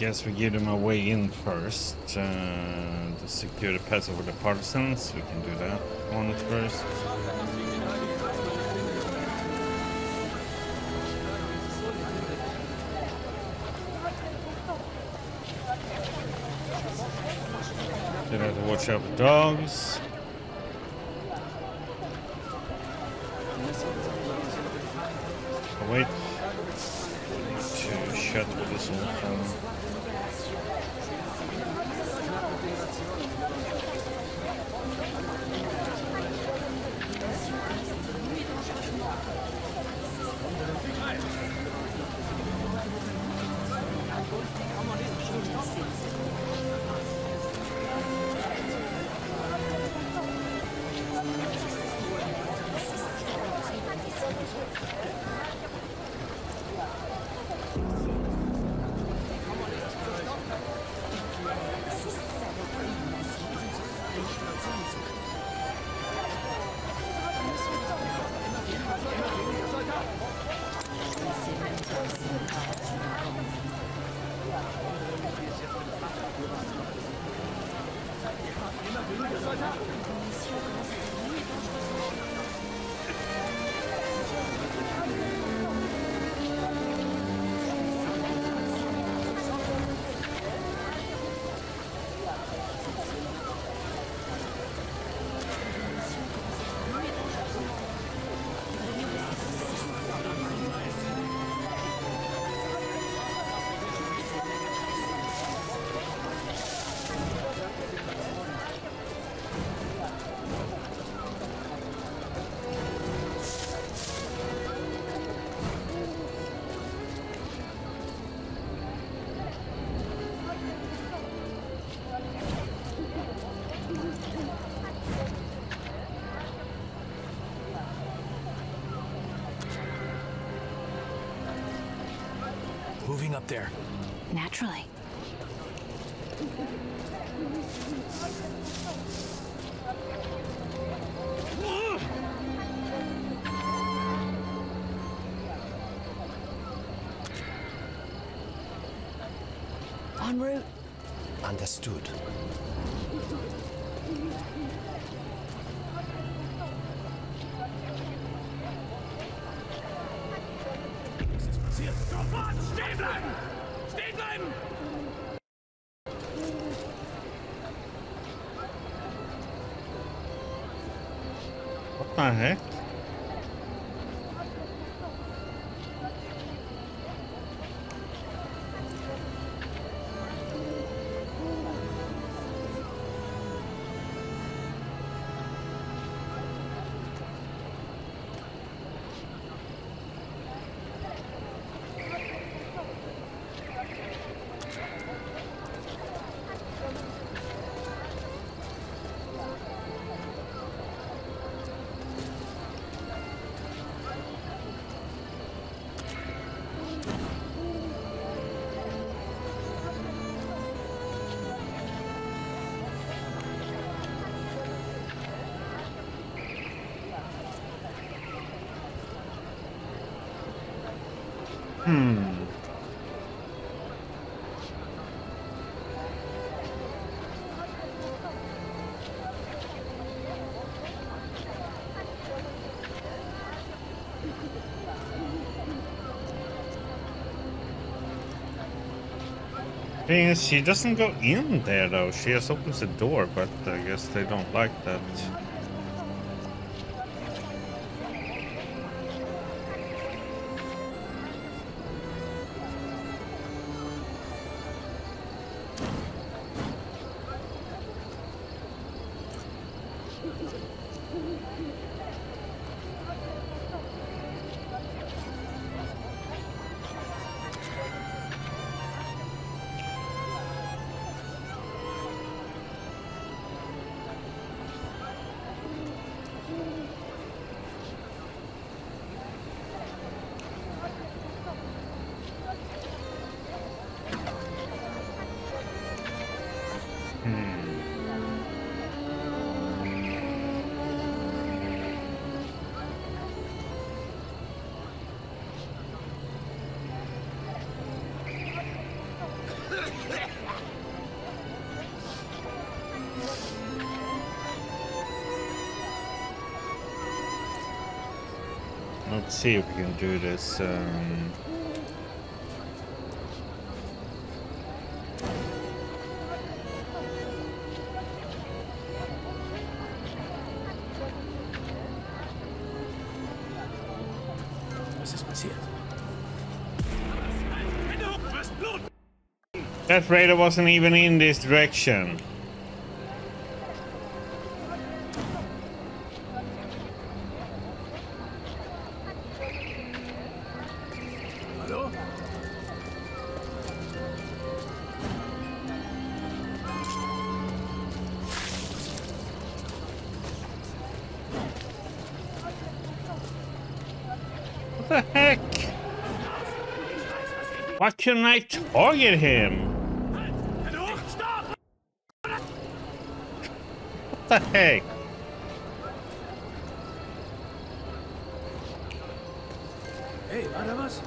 Guess we give them a way in first. Uh, to secure the passage for the partisans. We can do that one first. Then I have to watch out for dogs. Oh, wait. To shut this off. Moving up there. Naturally. En route. Understood. Stehen bleiben! Stehen bleiben! What the heck? Hmm. Thing is, she doesn't go in there though. She just opens the door, but I guess they don't like that. Let's see if we can do this. Um, Was ist passiert? that radar wasn't even in this direction. Hallo? What the heck? Why couldn't I target him? What the heck? Hey, war da was?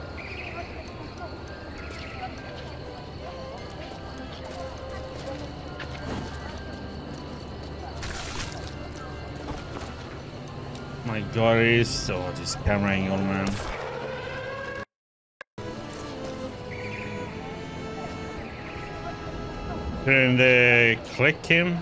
My god, it is so this camera angle, man. Couldn't uh, click him?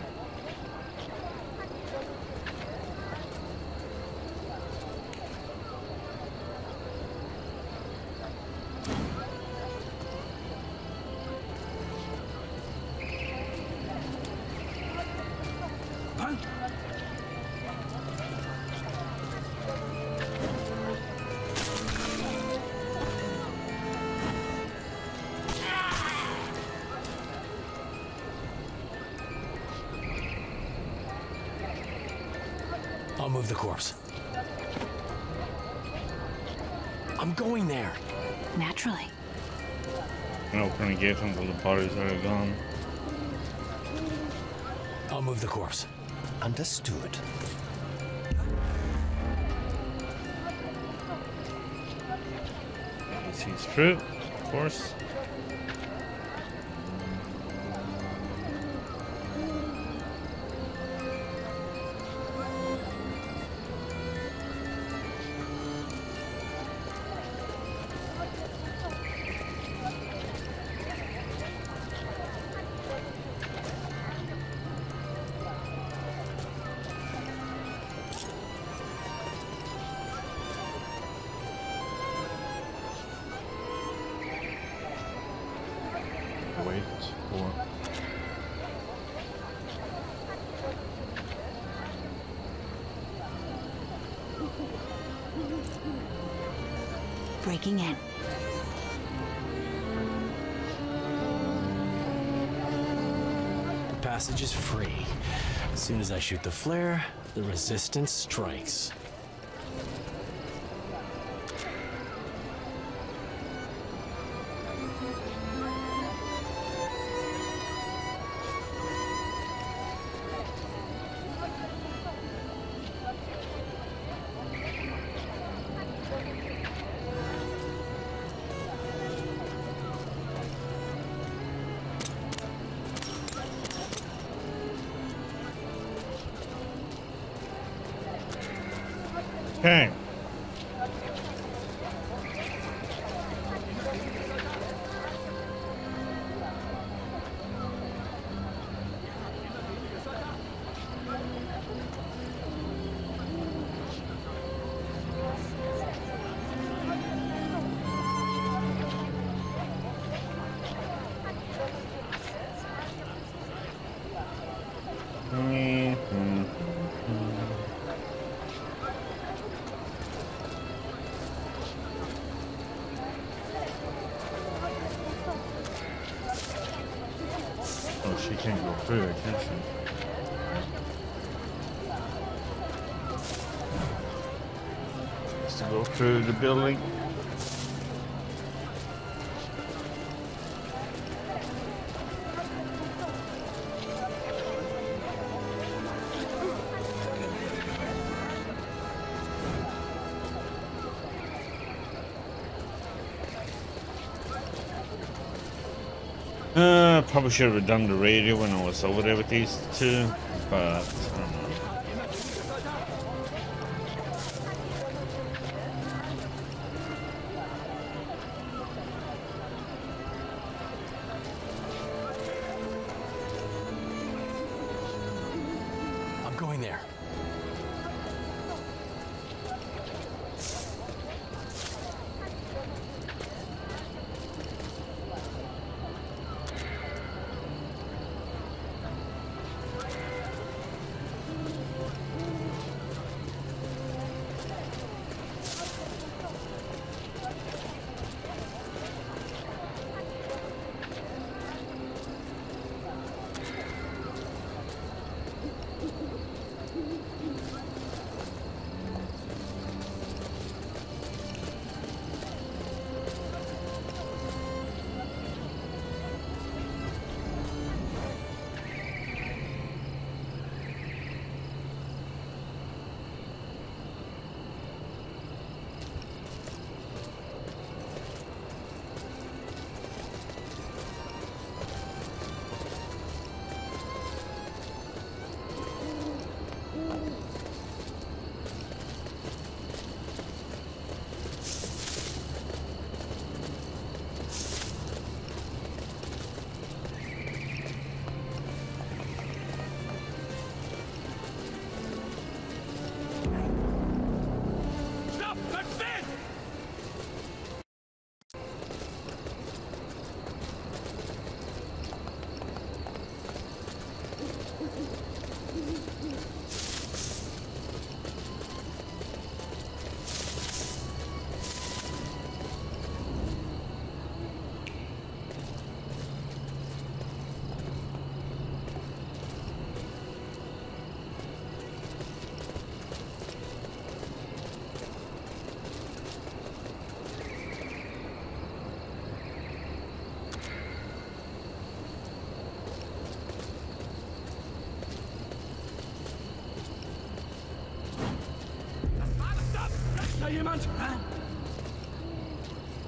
I'll move the corpse. I'm going there. Naturally. I'm not opening the gate until the bodies are gone. I'll move the corpse. Understood. This is true, of course. Wait for. Breaking in. The passage is free. As soon as I shoot the flare, the resistance strikes. Okay. Mm-hmm. Oh, she can't go through it, can she? Has to go through the building. Uh, probably should have done the radio when I was over there with these two, but I don't know.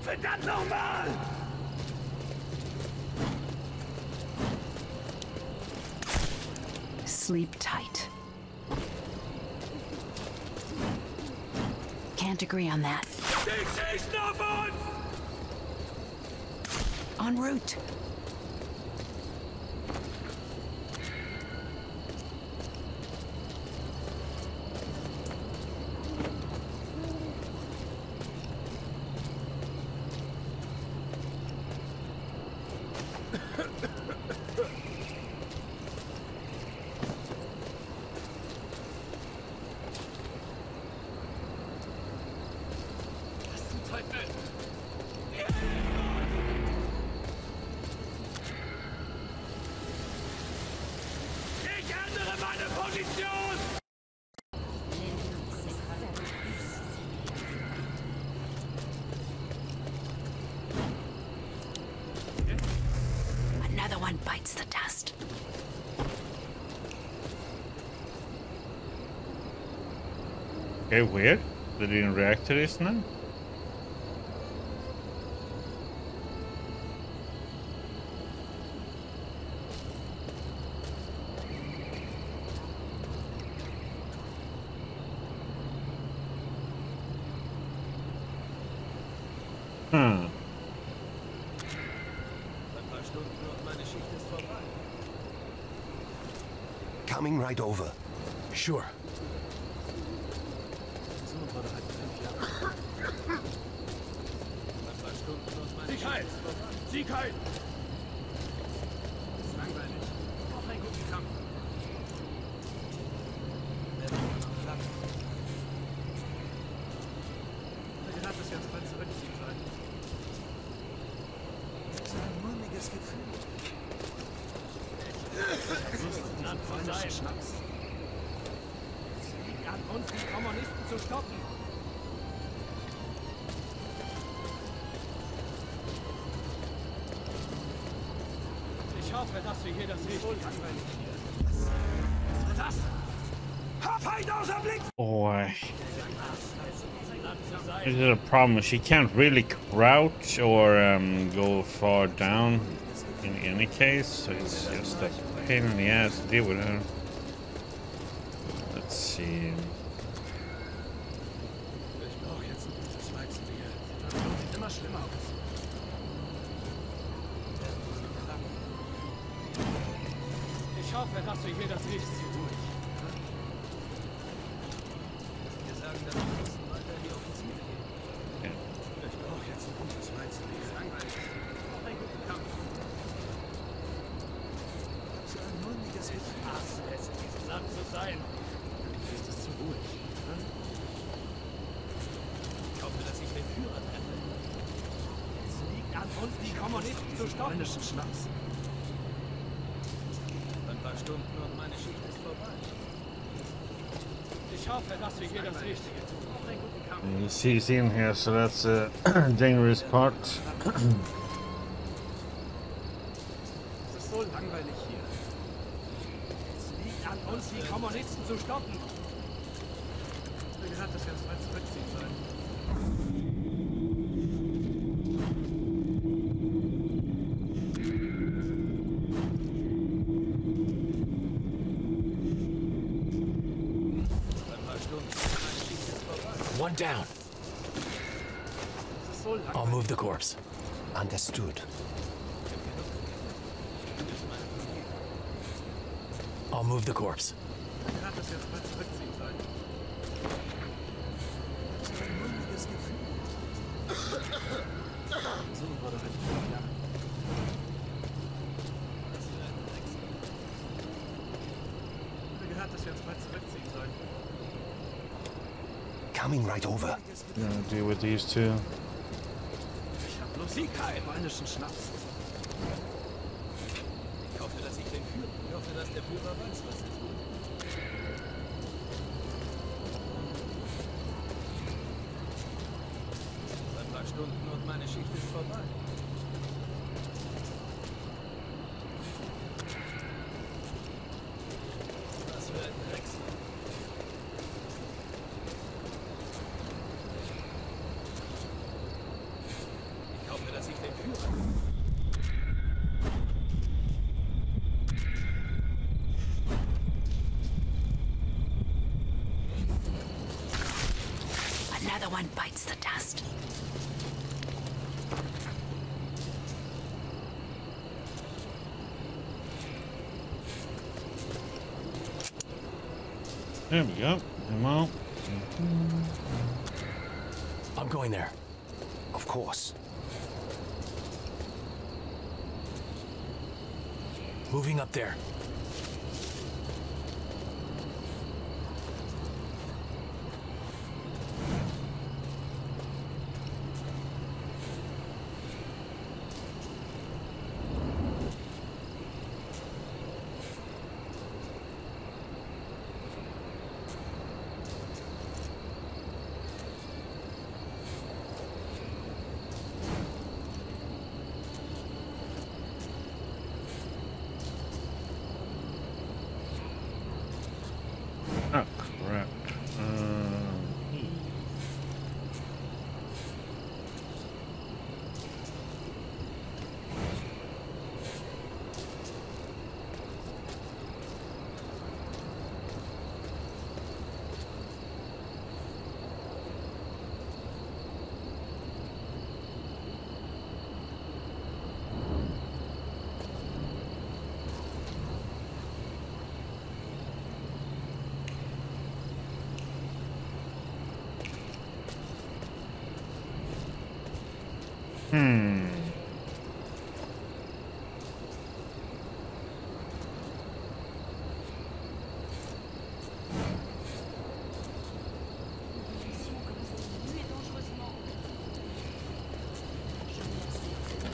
Verdammt nochmal! Sleep tight. Can't agree on that. Die schießen auf uns! En route. Ich ändere meine Position! Another one bites the dust. Okay, weird. They didn't react to this now. Hmm. Ein paar Stunden und meine Schicht ist vorbei. Coming right over. Sure. So wurde halt fünf Jahre. Ein paar Stunden und meine Sieg halt! Sieg halt! Das ist langweilig. Noch einen guten Kampf. Der wird noch klappen. Vielleicht hat es ganz bald zurückziehen sollen. Das ist ein mulmiges Gefühl. Das ist ein polnischer Schnaps. Es liegt an uns, die Kommunisten zu stoppen. Ich hoffe, dass wir hier das richtig langweilig hier. Was war das? Feind außer Blick! Boy. This is a problem. She can't really crouch or um, go far down in any case, so it's just a pain in the ass to deal with her. Let's see. Ich brauche jetzt ein gutes Weizenbier. Die Situation sieht immer schlimmer aus. Ich hoffe, dass wir hier das Richtige durch. Wir sagen, dass wir müssen weiter die Offensive gehen. Okay. Ich brauche jetzt ein gutes Weizenbier. Langweilig. Noch einen guten Kampf. So ein mulmiges Gefühl. Ach, es in diesem Land zu sein. Ist es zu ruhig? Hm? Ich hoffe, dass ich den Führer treffe. Es liegt an uns, die Kommunisten zu stoppen. Schnaps. Ein paar Stunden und meine Schicht ist vorbei. Ich hoffe, dass wir hier das Richtige tun. Noch einen guten Kampf. And you see, see him here, so that's a dangerous part. Es ist so langweilig hier. Es liegt an uns, die Kommunisten zu stoppen. Wie gesagt, dass wir uns mal zurückziehen sollen. Ein paar Stunden. Meine Schicht ist vorbei. One down. Es ist so langweilig. I'll move the corpse. Understood. I'll move the corpse. Wie gesagt, dass wir uns mal zurückziehen sollen. Das ist ein mulmiges Gefühl. So wurde halt fünf Jahre. Das wird ein Wechsel. Ich habe gehört, dass wir uns mal zurückziehen sollen. Coming right over. Gonna deal with these two. Ich hab bloß Sieg keinen polnischen Schnaps. Ich hoffe, dass ich den führe. Ich hoffe, dass der Führer weiß, was er tut. Ein paar Stunden und meine Schicht ist vorbei. Was für ein Wechsel. dass ich den Führer... Another one bites the dust. There we go. Come on. I'm going there. Of course. Moving up there. Oh, crap. Uh, Hmm. L'émission commence à diminuer dangereusement. Je remercie.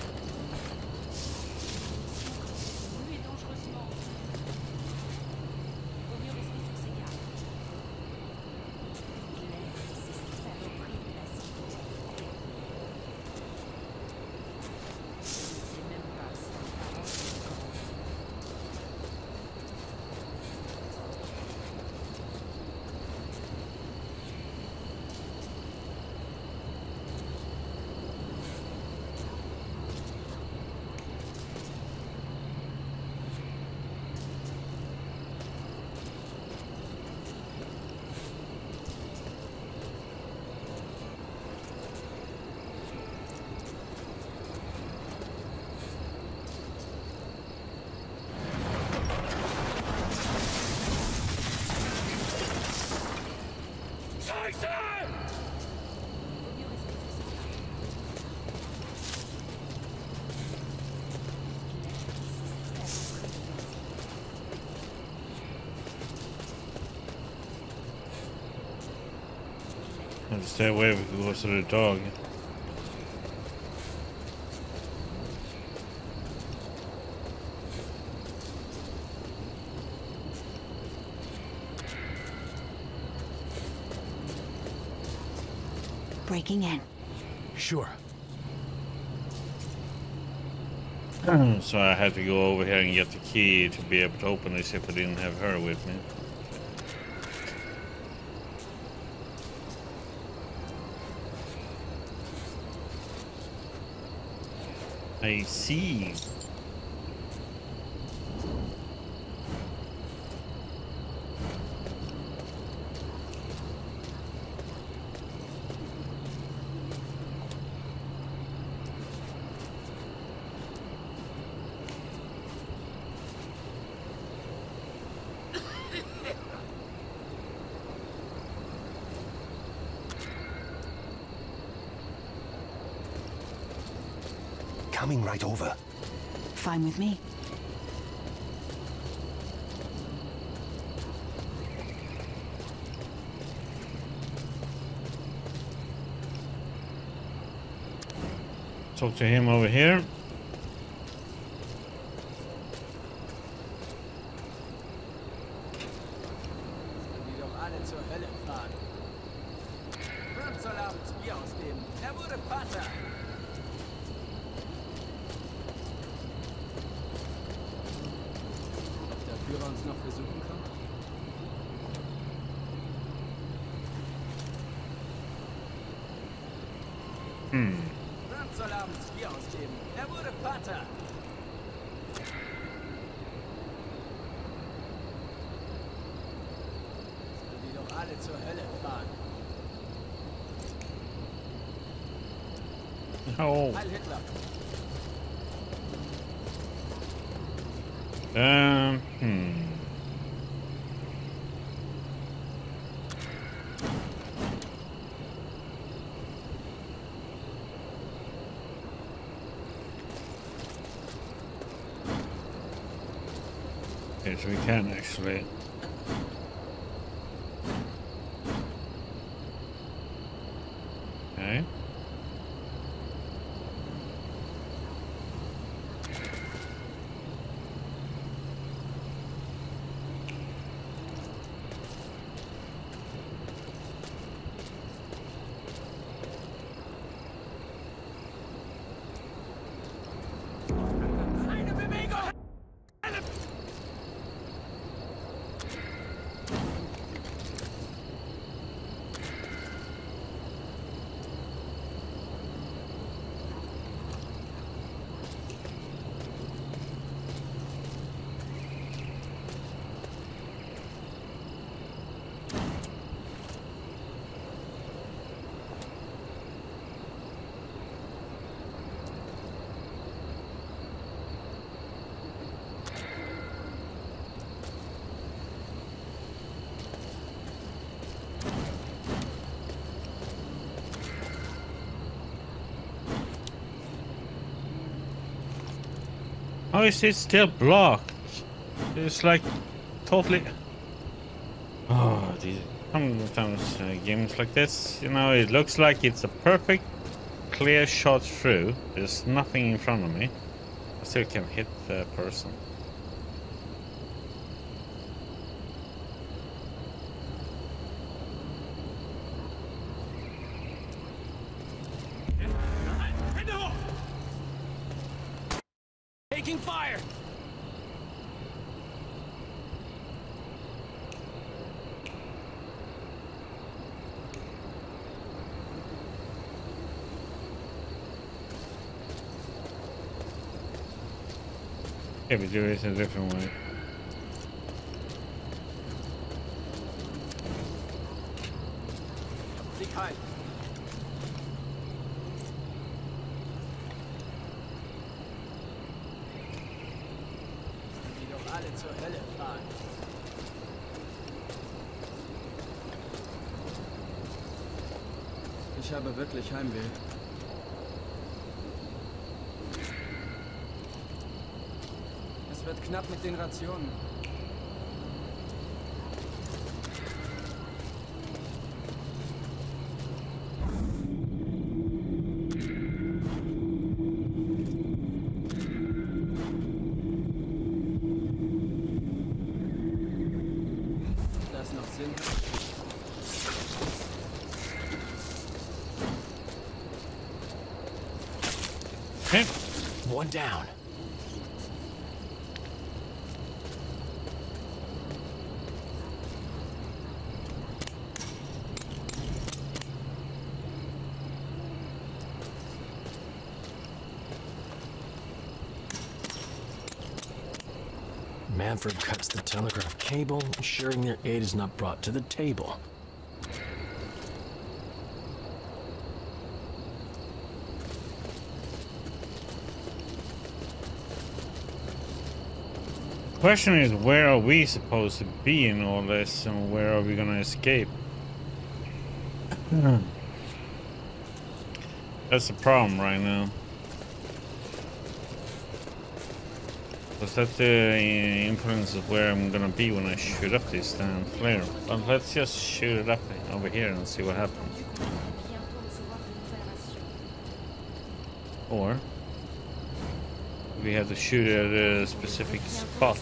L'émission commence à diminuer dangereusement. Vaut mieux rester sur ses gardes. L'air et ces saloperies de l'acide. Je ne sais même pas si on va rentrer encore. Vaut mieux rester sur ses gardes. Have to stay away because of the dog. Breaking in. Sure. So I had to go over here and get the key to be able to open this if I didn't have her with me. I see. Coming right over. Fine with me. Talk to him over here. Die doch alle zur Hölle fahren. Bram soll abends Bier ausgeben. Er wurde Vater. Ob der Führer uns noch besuchen kommt? Hmm. Bram soll abends Bier ausgeben. Er wurde Vater. Sollen die doch alle zur Hölle fahren. Oh. Heil Hitler. Um, hmm. Okay, so we can actually. Okay. Eine Bewegung! How is it still blocked? It's like totally. Oh, these sometimes uh, games like this, you know, it looks like it's a perfect, clear shot through. There's nothing in front of me. I still can hit the person. Hände hoch! Taking fire! Yeah, we do it a different way. Sieg heil! Sollen die doch alle zur Hölle fahren. Ich habe wirklich Heimweh. Es wird knapp mit den Rationen. Das noch Sinn? Okay. One down. Manfred cuts the telegraph cable, ensuring their aid is not brought to the table. Question is, where are we supposed to be in all this, and where are we gonna escape? That's the problem right now. Was that the influence of where I'm gonna be when I shoot up this damn flare? But let's just shoot it up over here and see what happens. Or we have to shoot at a specific spot.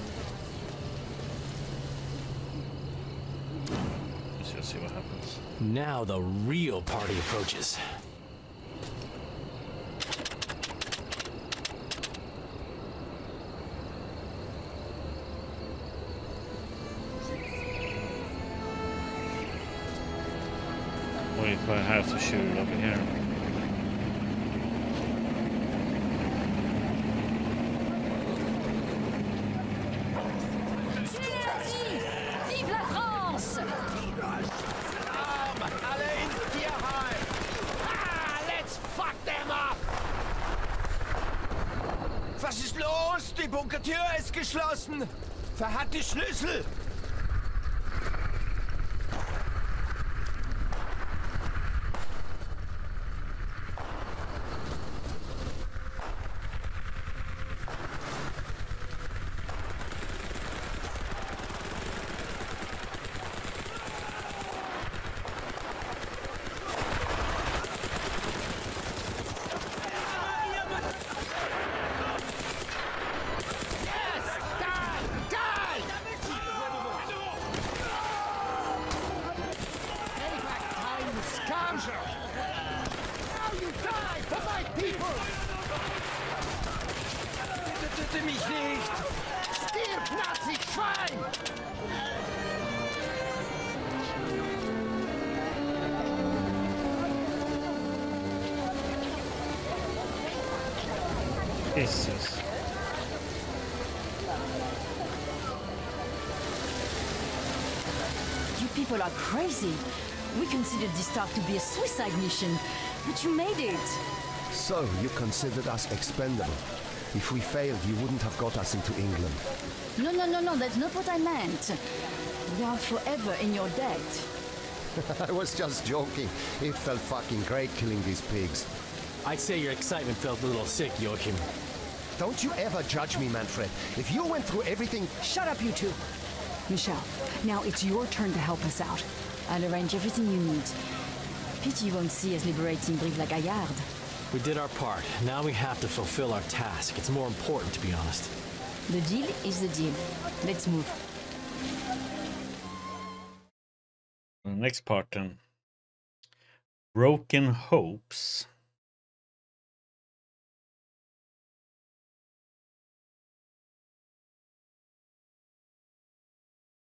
Let's just see what happens. Now the real party approaches. What if I have to shoot it over here? Was ist los? Die Bunkertür ist geschlossen. Wer hat die Schlüssel? Töte mich nicht! Stirb, Nazi-Schwein! Jesus. You people are crazy. We considered this talk to be a suicide mission, but you made it. So, you considered us expendable. If we failed, you wouldn't have got us into England. No, no, no, no, that's not what I meant. We are forever in your debt. I was just joking. It felt fucking great killing these pigs. I'd say your excitement felt a little sick, Joachim. Don't you ever judge me, Manfred. If you went through everything... Shut up, you two. Michelle, now it's your turn to help us out. I'll arrange everything you need. Pity you won't see us liberating Brive-la-Gaillarde. We did our part. Now we have to fulfill our task. It's more important, to be honest. The deal is the deal. Let's move. The next part then. Broken Hopes.